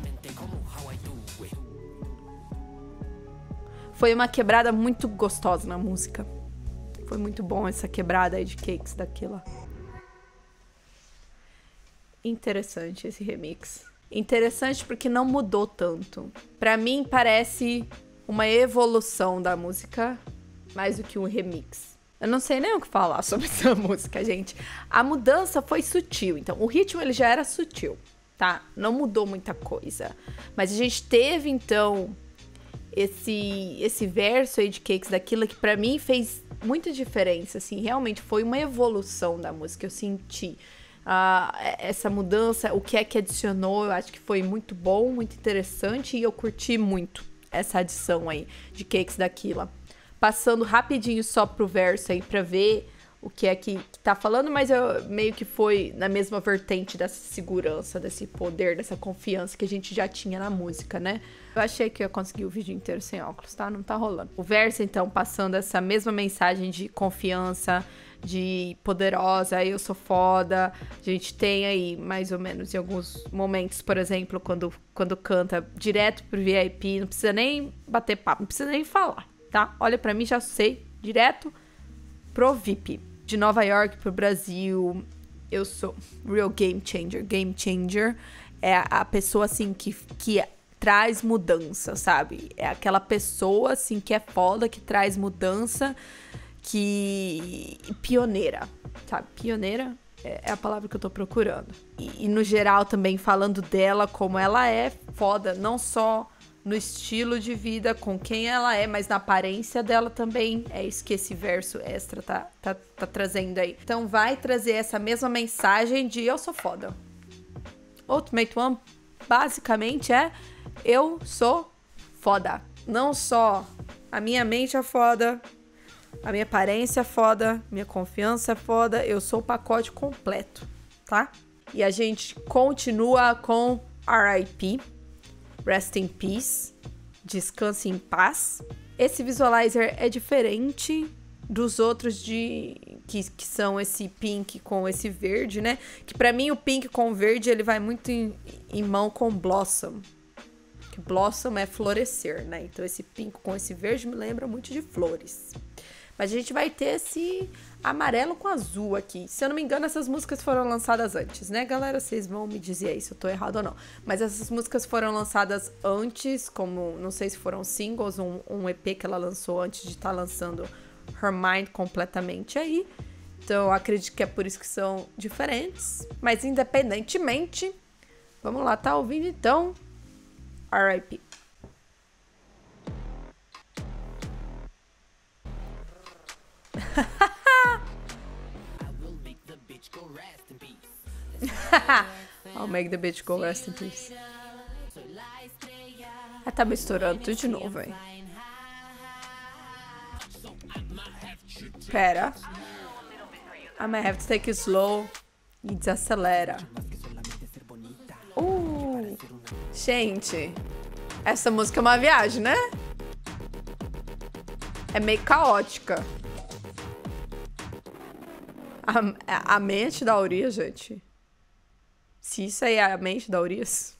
foi uma quebrada muito gostosa na música. Foi muito bom essa quebrada aí de Cakes da Killa. Interessante esse remix. Interessante porque não mudou tanto. Pra mim parece uma evolução da música mais do que um remix. Eu não sei nem o que falar sobre essa música, gente. A mudança foi sutil, então o ritmo ele já era sutil, tá? Não mudou muita coisa. Mas a gente teve então esse verso aí de Cakes da Killa que pra mim fez muita diferença, assim, realmente foi uma evolução da música, eu senti. Essa mudança, o que é que adicionou, eu acho que foi muito bom, muito interessante e eu curti muito essa adição aí de Cakes da Killa. Passando rapidinho só pro verso aí pra ver o que é que tá falando, mas eu meio que foi na mesma vertente dessa segurança, desse poder, dessa confiança que a gente já tinha na música, né? Eu achei que eu ia conseguir o vídeo inteiro sem óculos, tá? Não tá rolando. O verso, então, passando essa mesma mensagem de confiança, de poderosa, eu sou foda. A gente tem aí, mais ou menos, em alguns momentos, por exemplo, quando canta direto pro VIP, não precisa nem bater papo, não precisa nem falar, tá? Olha pra mim, já sei, direto pro VIP. De Nova York pro Brasil, eu sou real game changer. Game changer é a pessoa, assim, que traz mudança, sabe? É aquela pessoa, assim, que é foda, que traz mudança, pioneira, sabe? Pioneira é a palavra que eu tô procurando. E no geral também falando dela como ela é foda, não só no estilo de vida, com quem ela é, mas na aparência dela também. É isso que esse verso extra tá trazendo aí. Então vai trazer essa mesma mensagem de eu sou foda. Ultimate One basicamente é eu sou foda. Não só a minha mente é foda, A minha aparência é foda, minha confiança é foda, eu sou o pacote completo, tá? E a gente continua com R.I.P. Rest in Peace. Descanse em paz. Esse visualizer é diferente dos outros que são esse pink com esse verde, né? Que pra mim o pink com o verde ele vai muito em mão com Blossom. Que Blossom é florescer, né? Então esse pink com esse verde me lembra muito de flores. Mas a gente vai ter esse amarelo com azul aqui. Se eu não me engano, essas músicas foram lançadas antes, né, galera? Vocês vão me dizer aí se eu tô errado ou não. Mas essas músicas foram lançadas antes, como, não sei se foram singles, um EP que ela lançou antes de estar lançando Her Mind completamente aí. Então, eu acredito que é por isso que são diferentes. Mas, independentemente, vamos lá, tá ouvindo então R.I.P. I'll make the bitch go rest in peace. Ah, tá misturando tudo de novo, hein? Pera. I might have to take it slow. E desacelera. Gente, essa música é uma viagem, né? É meio caótica. A mente da Urias, gente. Se isso aí é a mente da Urias.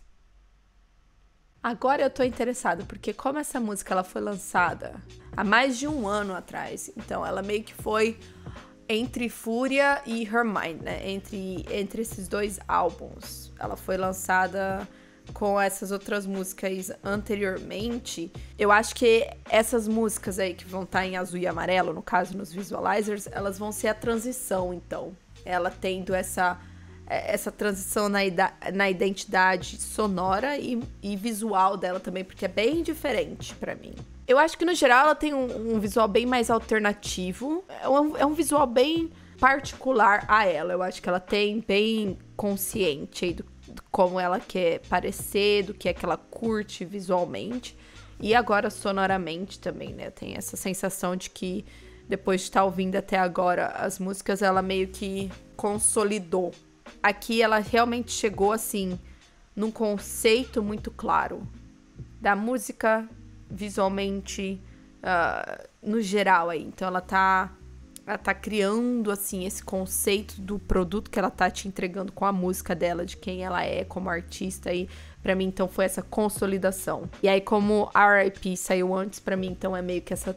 Agora eu tô interessada, porque como essa música ela foi lançada há mais de um ano atrás, então ela meio que foi entre Fúria e Her Mind, né? Entre esses dois álbuns. Ela foi lançada com essas outras músicas anteriormente. Eu acho que essas músicas aí que vão estar em azul e amarelo, no caso nos visualizers, elas vão ser a transição, então. Ela tendo essa transição na identidade sonora e visual dela também, porque é bem diferente pra mim. Eu acho que, no geral, ela tem um visual bem mais alternativo. É um visual bem particular a ela. Eu acho que ela tem bem consciente aí do como ela quer parecer, do que é que ela curte visualmente. E agora, sonoramente também, né? Tem essa sensação de que, depois de estar ouvindo até agora as músicas, ela meio que consolidou. Aqui ela realmente chegou, assim, num conceito muito claro da música, visualmente, no geral aí. Então ela tá criando, assim, esse conceito do produto que ela tá te entregando com a música dela, de quem ela é como artista. E pra mim, então, foi essa consolidação. E aí, como R.I.P. saiu antes, pra mim, então, é meio que essa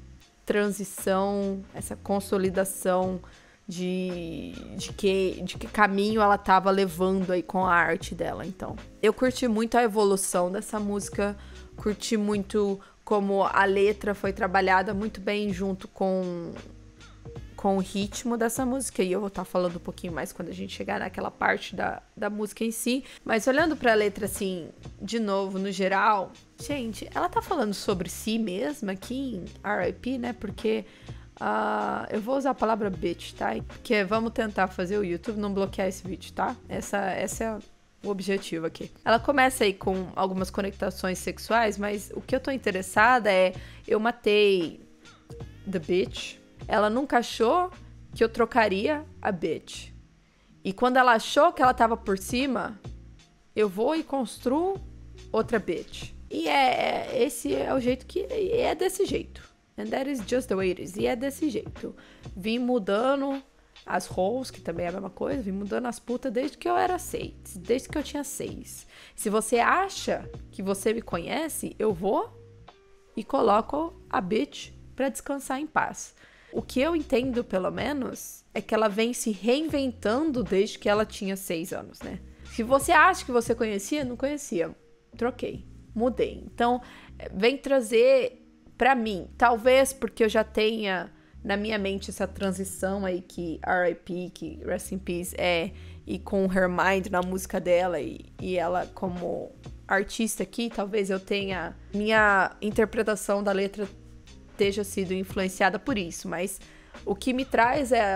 transição, essa consolidação de que caminho ela tava levando aí com a arte dela, então. Eu curti muito a evolução dessa música, curti muito como a letra foi trabalhada muito bem junto com o ritmo dessa música, e eu vou estar falando um pouquinho mais quando a gente chegar naquela parte da música em si. Mas olhando pra letra, assim, de novo, no geral, gente, ela tá falando sobre si mesma aqui em R.I.P., né? Porque eu vou usar a palavra bitch, tá? Porque vamos tentar fazer o YouTube não bloquear esse vídeo, tá? Essa é o objetivo aqui. Ela começa aí com algumas conectações sexuais, mas o que eu tô interessada é: eu matei the bitch. Ela nunca achou que eu trocaria a bitch. E quando ela achou que ela tava por cima, eu vou e construo outra bitch. E esse é o jeito que... é desse jeito. And that is just the way it is. E é desse jeito. Vim mudando as hoes, que também é a mesma coisa. Vim mudando as putas desde que eu era 6. Desde que eu tinha 6. Se você acha que você me conhece, eu vou e coloco a bitch pra descansar em paz. O que eu entendo, pelo menos, é que ela vem se reinventando desde que ela tinha 6 anos, né? Se você acha que você conhecia, não conhecia. Troquei. Mudei. Então, vem trazer pra mim, talvez porque eu já tenha na minha mente essa transição aí que R.I.P., que Rest in Peace é, e com Her Mind na música dela e ela como artista aqui, talvez eu tenha... minha interpretação da letra esteja sido influenciada por isso, mas o que me traz é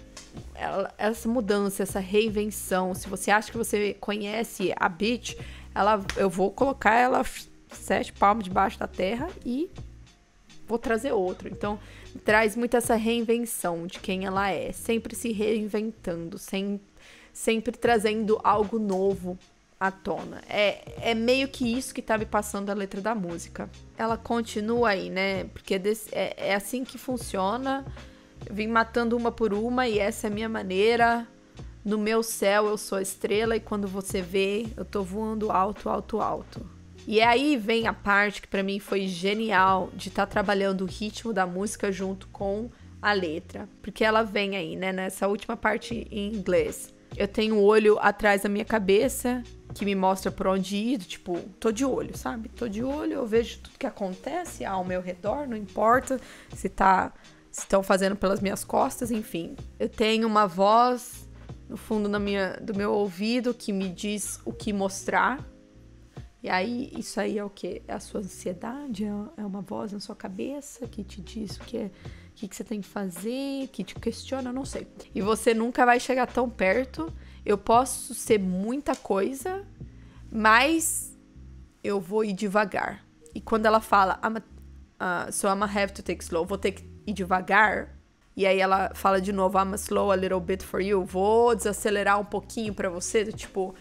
essa mudança, essa reinvenção. Se você acha que você conhece a bitch, eu vou colocar ela 7 palmos debaixo da terra e vou trazer outro. Então, traz muito essa reinvenção de quem ela é, sempre se reinventando, sempre trazendo algo novo à tona. É meio que isso que tá me passando a letra da música. Ela continua aí, né? Porque é assim que funciona. Eu vim matando uma por uma e essa é a minha maneira. No meu céu eu sou a estrela e quando você vê, eu tô voando alto, alto, alto. E aí vem a parte que pra mim foi genial de estar trabalhando o ritmo da música junto com a letra. Porque ela vem aí, né? Nessa última parte em inglês. Eu tenho um olho atrás da minha cabeça que me mostra por onde ir. Tipo, tô de olho, sabe? Tô de olho, eu vejo tudo que acontece ao meu redor. Não importa se estão fazendo pelas minhas costas, enfim. Eu tenho uma voz no fundo do meu ouvido que me diz o que mostrar. E aí, isso aí é o quê? É a sua ansiedade? É uma voz na sua cabeça que te diz o que você tem que fazer, que te questiona, eu não sei. E você nunca vai chegar tão perto. Eu posso ser muita coisa, mas eu vou ir devagar. E quando ela fala, so I'm gonna have to take slow, vou ter que ir devagar. E aí ela fala de novo, I'm slow a little bit for you, vou desacelerar um pouquinho pra você, tipo...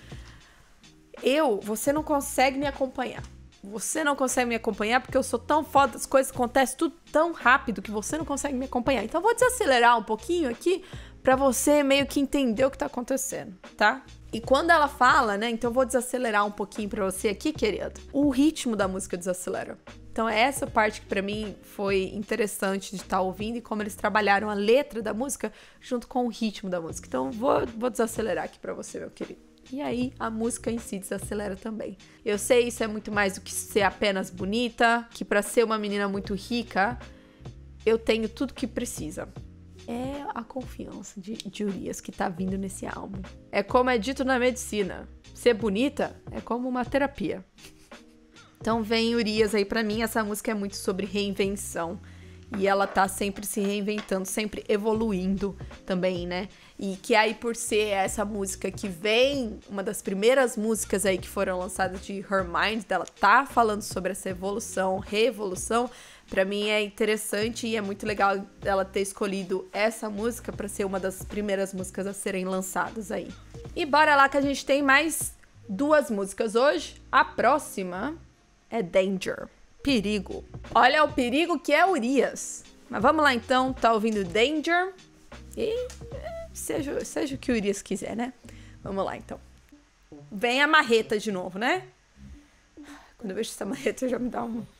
Você não consegue me acompanhar. Você não consegue me acompanhar porque eu sou tão foda, as coisas acontecem tudo tão rápido que você não consegue me acompanhar. Então eu vou desacelerar um pouquinho aqui pra você meio que entender o que tá acontecendo, tá? E quando ela fala, né, então eu vou desacelerar um pouquinho pra você aqui, querido, o ritmo da música desacelera. Então é essa parte que pra mim foi interessante de estar ouvindo e como eles trabalharam a letra da música junto com o ritmo da música. Então vou desacelerar aqui pra você, meu querido. E aí, a música em si desacelera também. Eu sei, isso é muito mais do que ser apenas bonita, que pra ser uma menina muito rica, eu tenho tudo que precisa. É a confiança de Urias que tá vindo nesse álbum. É como é dito na medicina, ser bonita é como uma terapia. Então vem Urias aí pra mim, essa música é muito sobre reinvenção. E ela tá sempre se reinventando, sempre evoluindo também, né? E que aí por ser essa música que vem, uma das primeiras músicas aí que foram lançadas de Her Mind, dela tá falando sobre essa evolução, revolução, pra mim é interessante e é muito legal ela ter escolhido essa música pra ser uma das primeiras músicas a serem lançadas aí. E bora lá que a gente tem mais 2 músicas hoje. A próxima é Danger. Perigo. Olha o perigo que é Urias. Mas vamos lá então, tá ouvindo Danger? E seja o que o Urias quiser, né? Vamos lá então. Vem a marreta de novo, né? Quando eu vejo essa marreta já me dá um...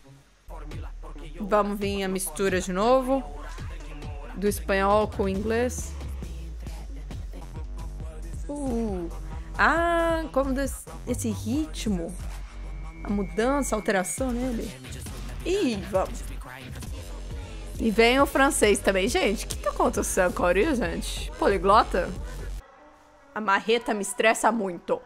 Vamos vir a mistura de novo. Do espanhol com o inglês. Como esse ritmo... A mudança, a alteração nele. E vamos. E vem o francês também. Gente, o que tá acontecendo com a Urias, gente? Poliglota? A marreta me estressa muito.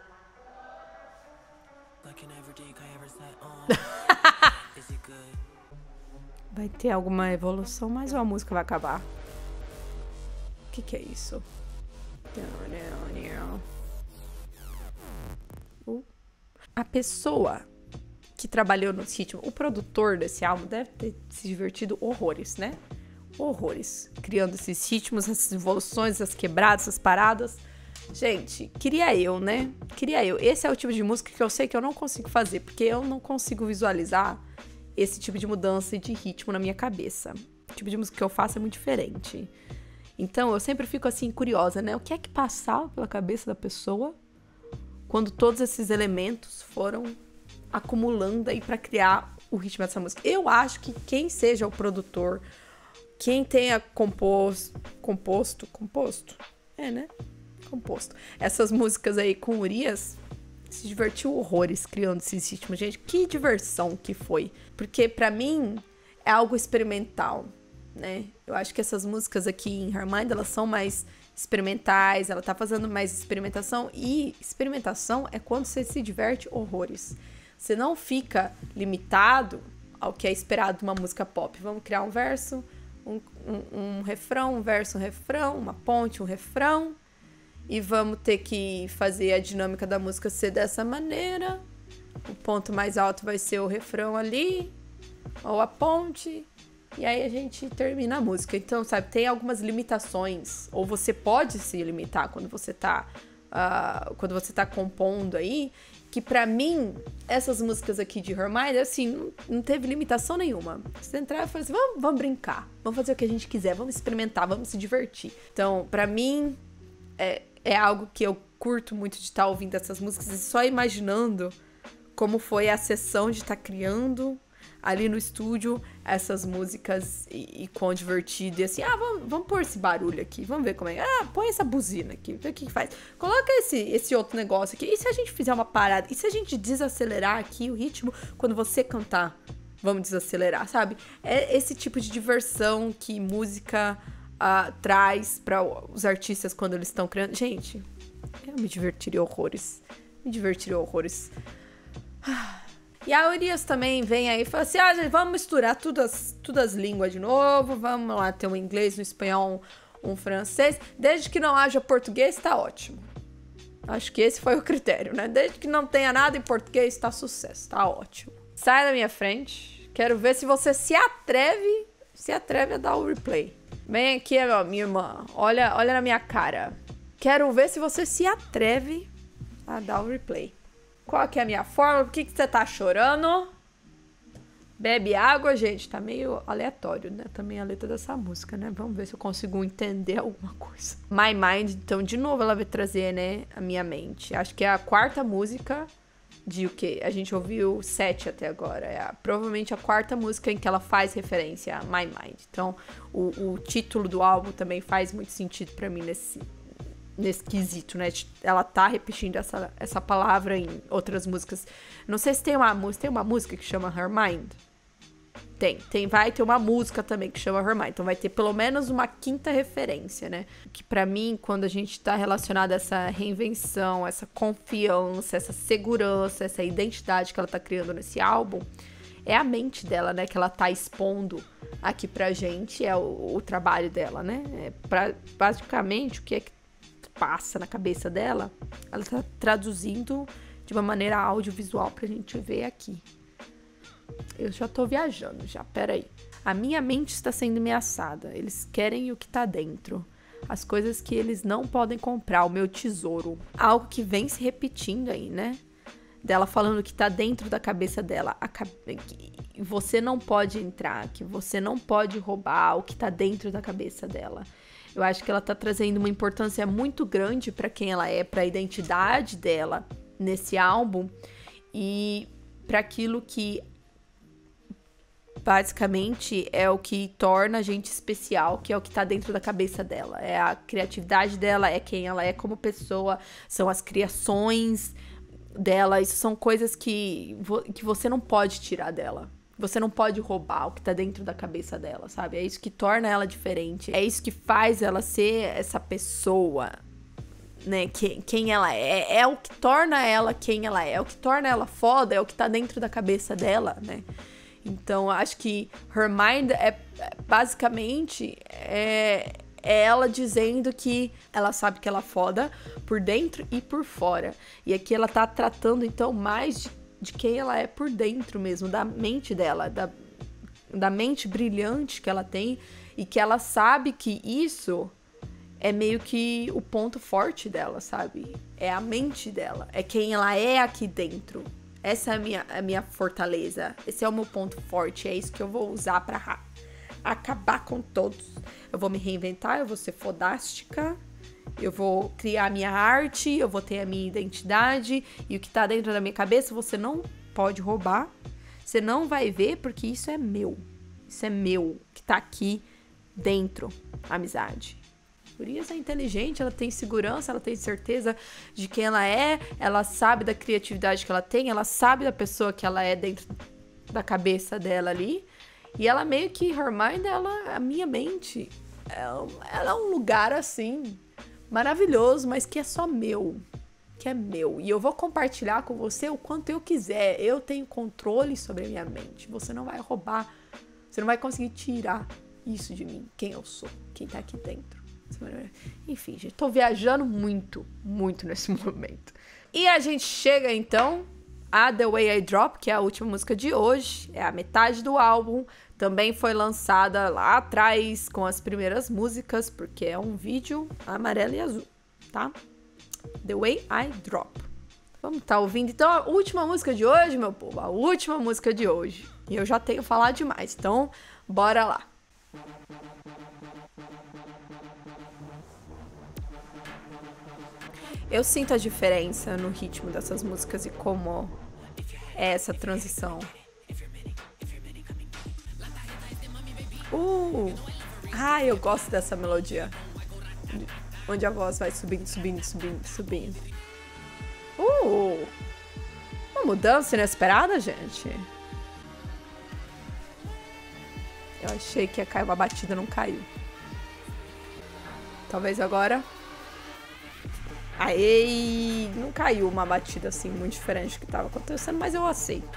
Vai ter alguma evolução, mas a música vai acabar. O que é isso? A pessoa que trabalhou no ritmo, o produtor desse álbum deve ter se divertido horrores, né? Horrores. Criando esses ritmos, essas evoluções, essas quebradas, essas paradas. Gente, queria eu, né? Queria eu. Esse é o tipo de música que eu sei que eu não consigo fazer, porque eu não consigo visualizar esse tipo de mudança de ritmo na minha cabeça. O tipo de música que eu faço é muito diferente. Então, eu sempre fico assim, curiosa, né? O que é que passava pela cabeça da pessoa quando todos esses elementos foram acumulando aí pra criar o ritmo dessa música. Eu acho que quem seja o produtor, quem tenha composto, essas músicas aí com Urias, se divertiu horrores criando esses ritmos. Gente, que diversão que foi. Porque pra mim é algo experimental, né? Eu acho que essas músicas aqui em Her Mind, elas são mais experimentais, ela tá fazendo mais experimentação, e experimentação é quando você se diverte horrores. Você não fica limitado ao que é esperado de uma música pop. Vamos criar um verso, um refrão, um verso, um refrão, uma ponte, um refrão, e vamos ter que fazer a dinâmica da música ser dessa maneira. O ponto mais alto vai ser o refrão ali, ou a ponte, E aí a gente termina a música. Então, sabe, tem algumas limitações. Ou você pode se limitar quando você tá compondo aí. Que pra mim, essas músicas aqui de Hermione, assim, não teve limitação nenhuma. Você entrar e falar assim, vamos brincar. Vamos fazer o que a gente quiser. Vamos experimentar, vamos se divertir. Então, pra mim, é algo que eu curto muito de estar ouvindo essas músicas. E só imaginando como foi a sessão de estar criando ali no estúdio essas músicas e quão divertido. E assim, vamos pôr esse barulho aqui, vamos ver como é. Põe essa buzina aqui, vê o que faz. Coloca esse outro negócio aqui. E se a gente fizer uma parada? E se a gente desacelerar aqui o ritmo quando você cantar? Vamos desacelerar, sabe? É esse tipo de diversão que música traz para os artistas quando eles estão criando. Gente, eu me divertiria horrores. E a Urias também vem aí e fala assim, gente, vamos misturar todas as línguas de novo, vamos lá ter um inglês, um espanhol, um francês, desde que não haja português, tá ótimo. Acho que esse foi o critério, né? Desde que não tenha nada em português, tá sucesso, tá ótimo. Sai da minha frente, quero ver se você se atreve a dar o replay. Vem aqui, minha irmã, olha na minha cara. Quero ver se você se atreve a dar o replay. Qual que é a minha fórmula? Por que você tá chorando? Bebe água, gente. Tá meio aleatório, né? Também a letra dessa música, né? Vamos ver se eu consigo entender alguma coisa. My Mind, então, de novo ela vai trazer, né? A minha mente. Acho que é a quarta música de o quê? A gente ouviu 7 até agora. Provavelmente a quarta música em que ela faz referência a My Mind. Então, o título do álbum também faz muito sentido pra mim nesse quesito, né? Ela tá repetindo essa palavra em outras músicas. Não sei se tem uma música que chama Her Mind. Vai ter uma música também que chama Her Mind. Então vai ter pelo menos uma quinta referência, né? Que pra mim, quando a gente tá relacionado a essa reinvenção, essa confiança, essa segurança, essa identidade que ela tá criando nesse álbum, é a mente dela, né? Que ela tá expondo aqui pra gente, é o trabalho dela, né? Basicamente, o que é que passa na cabeça dela, ela tá traduzindo de uma maneira audiovisual pra gente ver aqui. Eu já tô viajando já, peraí. A minha mente está sendo ameaçada. Eles querem o que tá dentro. As coisas que eles não podem comprar, o meu tesouro. Algo que vem se repetindo aí, né? Dela falando que tá dentro da cabeça dela. Que você não pode entrar, que você não pode roubar o que tá dentro da cabeça dela. Eu acho que ela tá trazendo uma importância muito grande para quem ela é, para a identidade dela nesse álbum e para aquilo que basicamente é o que torna a gente especial, que é o que tá dentro da cabeça dela. É a criatividade dela, é quem ela é como pessoa, são as criações dela, isso são coisas que você não pode tirar dela. Você não pode roubar o que tá dentro da cabeça dela, sabe? É isso que torna ela diferente. É isso que faz ela ser essa pessoa, né? Quem ela é. É o que torna ela quem ela é. É o que torna ela foda, é o que tá dentro da cabeça dela, né? Então, acho que Her Mind basicamente ela dizendo que ela sabe que ela é foda por dentro e por fora. E aqui ela tá tratando, então, mais de quem ela é por dentro mesmo, da mente dela, da mente brilhante que ela tem e que ela sabe que isso é meio que o ponto forte dela, sabe? É a mente dela, é quem ela é aqui dentro. Essa é a minha fortaleza, esse é o meu ponto forte, é isso que eu vou usar pra acabar com todos. Eu vou me reinventar, eu vou ser fodástica, eu vou criar a minha arte, eu vou ter a minha identidade e o que tá dentro da minha cabeça você não pode roubar, você não vai ver porque isso é meu, que tá aqui dentro, amizade. Urias é inteligente, ela tem segurança, ela tem certeza de quem ela sabe da criatividade que ela tem, ela sabe da pessoa que ela é dentro da cabeça dela ali. E ela meio que, Her Mind, a minha mente, ela é um lugar assim, maravilhoso, mas que é só meu, que é meu. E eu vou compartilhar com você o quanto eu quiser. Eu tenho controle sobre a minha mente. Você não vai roubar, você não vai conseguir tirar isso de mim, quem eu sou, quem tá aqui dentro. Enfim, gente, tô viajando muito nesse momento. E a gente chega, então, A The Way I Drop, que é a última música de hoje, é a metade do álbum. Também foi lançada lá atrás com as primeiras músicas, porque é um vídeo amarelo e azul, tá? The Way I Drop. Vamos estar ouvindo, então, a última música de hoje, meu povo. A última música de hoje. E eu já tenho falado demais, então, bora lá. Eu sinto a diferença no ritmo dessas músicas e como é essa transição. Eu gosto dessa melodia. Onde a voz vai subindo, subindo, subindo, subindo. Uma mudança inesperada, gente. Eu achei que ia cair uma batida, não caiu. Talvez agora... Aí, não caiu uma batida assim muito diferente do que estava acontecendo, mas eu aceito.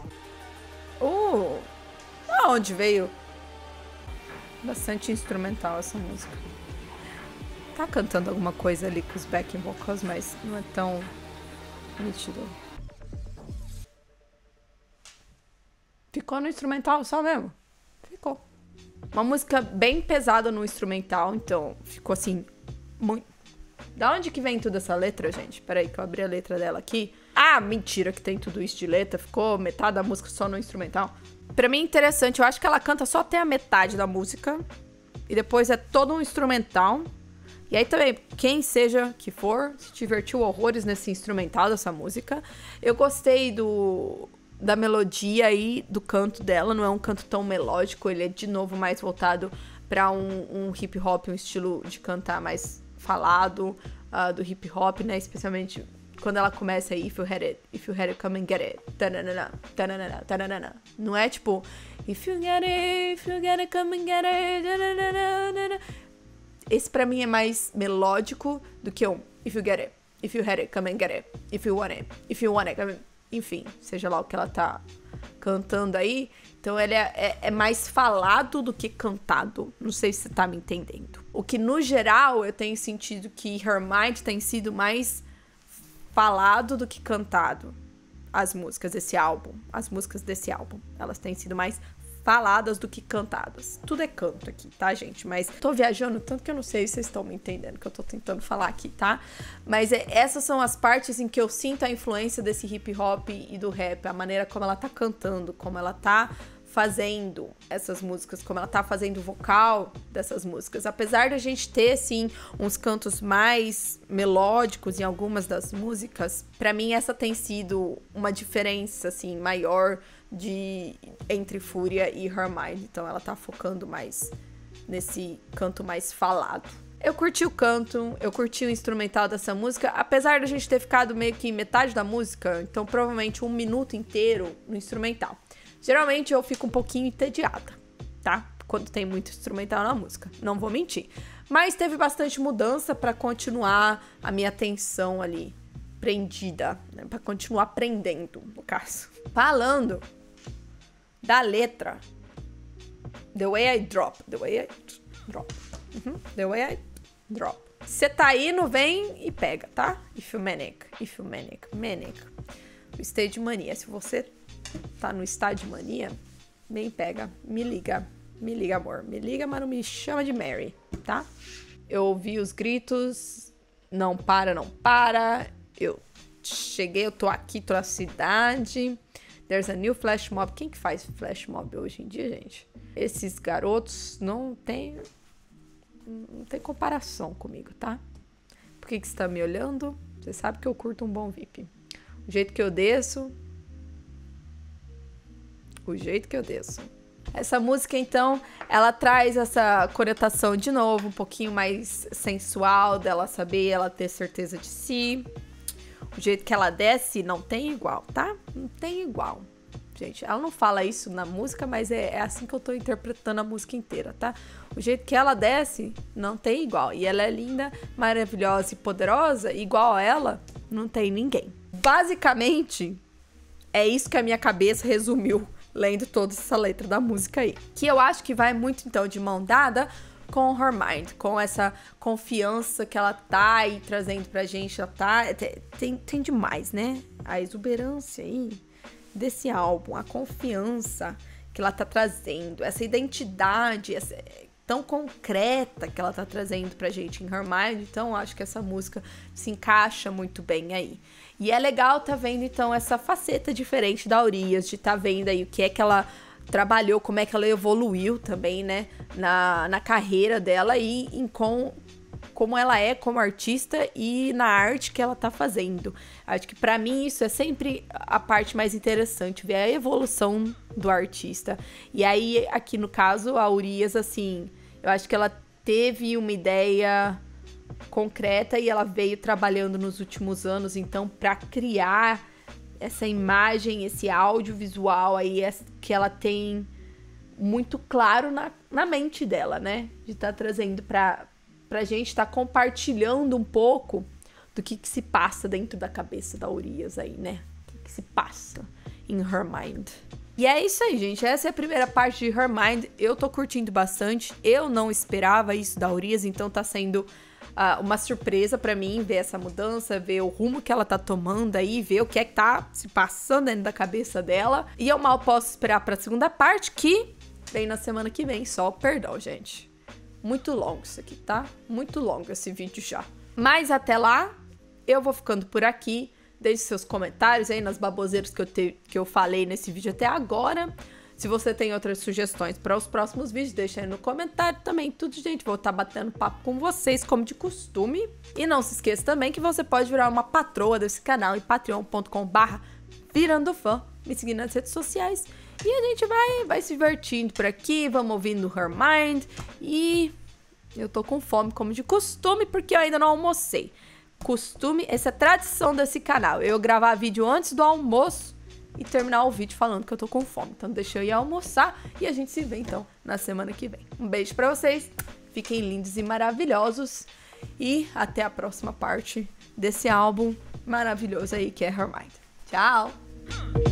Aonde veio? Bastante instrumental essa música. Tá cantando alguma coisa ali com os backing vocals, mas não é tão nítido. Ficou no instrumental só mesmo? Ficou. Uma música bem pesada no instrumental, então ficou assim, muito... Da onde que vem toda essa letra, gente? Peraí que eu abri a letra dela aqui. Mentira que tem tudo isso de letra. Ficou metade da música só no instrumental. Pra mim é interessante. Eu acho que ela canta só até a metade da música. E depois é todo um instrumental. E aí também, quem seja que for, se divertiu horrores nesse instrumental dessa música. Eu gostei da melodia aí, do canto dela. Não é um canto tão melódico. Ele é, de novo, mais voltado pra um hip hop, um estilo de cantar mais... falado do hip hop, né? Especialmente quando ela começa aí, if you had it, come and get it. Tananana, tananana, tananana. Não é tipo, if you get it, come and get it. Tananana. Esse pra mim é mais melódico do que if you get it, if you had it, come and get it. If you want it, come and... Enfim, seja lá o que ela tá cantando aí. Então ele é mais falado do que cantado. Não sei se você tá me entendendo. O que, no geral, eu tenho sentido que Her Mind tem sido mais falado do que cantado. As músicas desse álbum. As músicas desse álbum. Elas têm sido mais faladas do que cantadas. Tudo é canto aqui, tá, gente? Mas tô viajando tanto que eu não sei se vocês estão me entendendo que eu tô tentando falar aqui, tá? Mas essas são as partes em que eu sinto a influência desse hip hop e do rap. A maneira como ela tá cantando, como ela tá... fazendo essas músicas, como ela tá fazendo o vocal dessas músicas. Apesar da gente ter, sim, uns cantos mais melódicos em algumas das músicas, pra mim essa tem sido uma diferença, assim, maior entre Fúria e Her Mind. Então ela tá focando mais nesse canto mais falado. Eu curti o canto, eu curti o instrumental dessa música, apesar da gente ter ficado meio que metade da música, então provavelmente 1 minuto inteiro no instrumental. Geralmente eu fico um pouquinho entediada, tá? Quando tem muito instrumental na música, não vou mentir. Mas teve bastante mudança pra continuar a minha atenção ali prendida, né? Pra continuar aprendendo, no caso. Falando da letra, The Way I Drop, The Way I Drop, The Way I Drop. Você tá aí, não vem e pega, tá? If you manic, manic. O stage mania, se você tá no estado de mania, bem pega, me liga, amor, me liga, mas não me chama de Mary, tá? Eu ouvi os gritos, não para, eu cheguei, eu tô aqui, tô na cidade, there's a new flash mob. Quem que faz flash mob hoje em dia, gente? Esses garotos não tem comparação comigo, tá? Por que você tá me olhando? Você sabe que eu curto um bom VIP. O jeito que eu desço. Essa música, então, ela traz essa conotação de novo, um pouquinho mais sensual, dela saber, ela ter certeza de si. O jeito que ela desce não tem igual, tá? Não tem igual. Gente, ela não fala isso na música, mas é assim que eu tô interpretando a música inteira, tá? O jeito que ela desce não tem igual. E ela é linda, maravilhosa e poderosa, igual a ela, não tem ninguém. Basicamente, é isso que a minha cabeça resumiu lendo toda essa letra da música aí. Que eu acho que vai muito, então, de mão dada com Her Mind, com essa confiança que ela tá aí trazendo pra gente. Ela tá, tem demais, né? A exuberância aí desse álbum, a confiança que ela tá trazendo, essa identidade tão concreta que ela tá trazendo pra gente em Her Mind. Então, acho que essa música se encaixa muito bem aí. E é legal tá vendo, então, essa faceta diferente da Aurias, de tá vendo aí o que é que ela trabalhou, como é que ela evoluiu também, né, na carreira dela e como ela é como artista e na arte que ela tá fazendo. Acho que pra mim isso é sempre a parte mais interessante, ver a evolução do artista. E aí, aqui no caso, a Aurias, assim, eu acho que ela teve uma ideia concreta e ela veio trabalhando nos últimos anos, então, pra criar essa imagem, esse audiovisual aí que ela tem muito claro na mente dela, né? De estar trazendo pra gente, estar compartilhando um pouco do que se passa dentro da cabeça da Aurias aí, né? O que se passa em Her Mind. E é isso aí, gente. Essa é a primeira parte de Her Mind. Eu tô curtindo bastante. Eu não esperava isso da Aurias, então tá sendo uma surpresa pra mim ver essa mudança, ver o rumo que ela tá tomando aí, ver o que é que tá se passando dentro da cabeça dela. E eu mal posso esperar pra segunda parte, que vem na semana que vem. Só perdão, gente. Muito longo isso aqui, tá? Muito longo esse vídeo já. Mas até lá, eu vou ficando por aqui. Deixe seus comentários aí nas baboseiras que eu falei nesse vídeo até agora. Se você tem outras sugestões para os próximos vídeos, deixa aí no comentário também. Tudo, gente, vou estar batendo papo com vocês, como de costume. E não se esqueça também que você pode virar uma patroa desse canal em patreon.com/virandofã. Me seguir nas redes sociais. E a gente vai se divertindo por aqui, vamos ouvindo Her Mind. E eu tô com fome, como de costume, porque eu ainda não almocei. Costume, essa é a tradição desse canal. Eu gravar vídeo antes do almoço e terminar o vídeo falando que eu tô com fome. Então deixa eu ir almoçar e a gente se vê então na semana que vem. Um beijo pra vocês, fiquem lindos e maravilhosos e até a próxima parte desse álbum maravilhoso aí que é Her Mind. Tchau!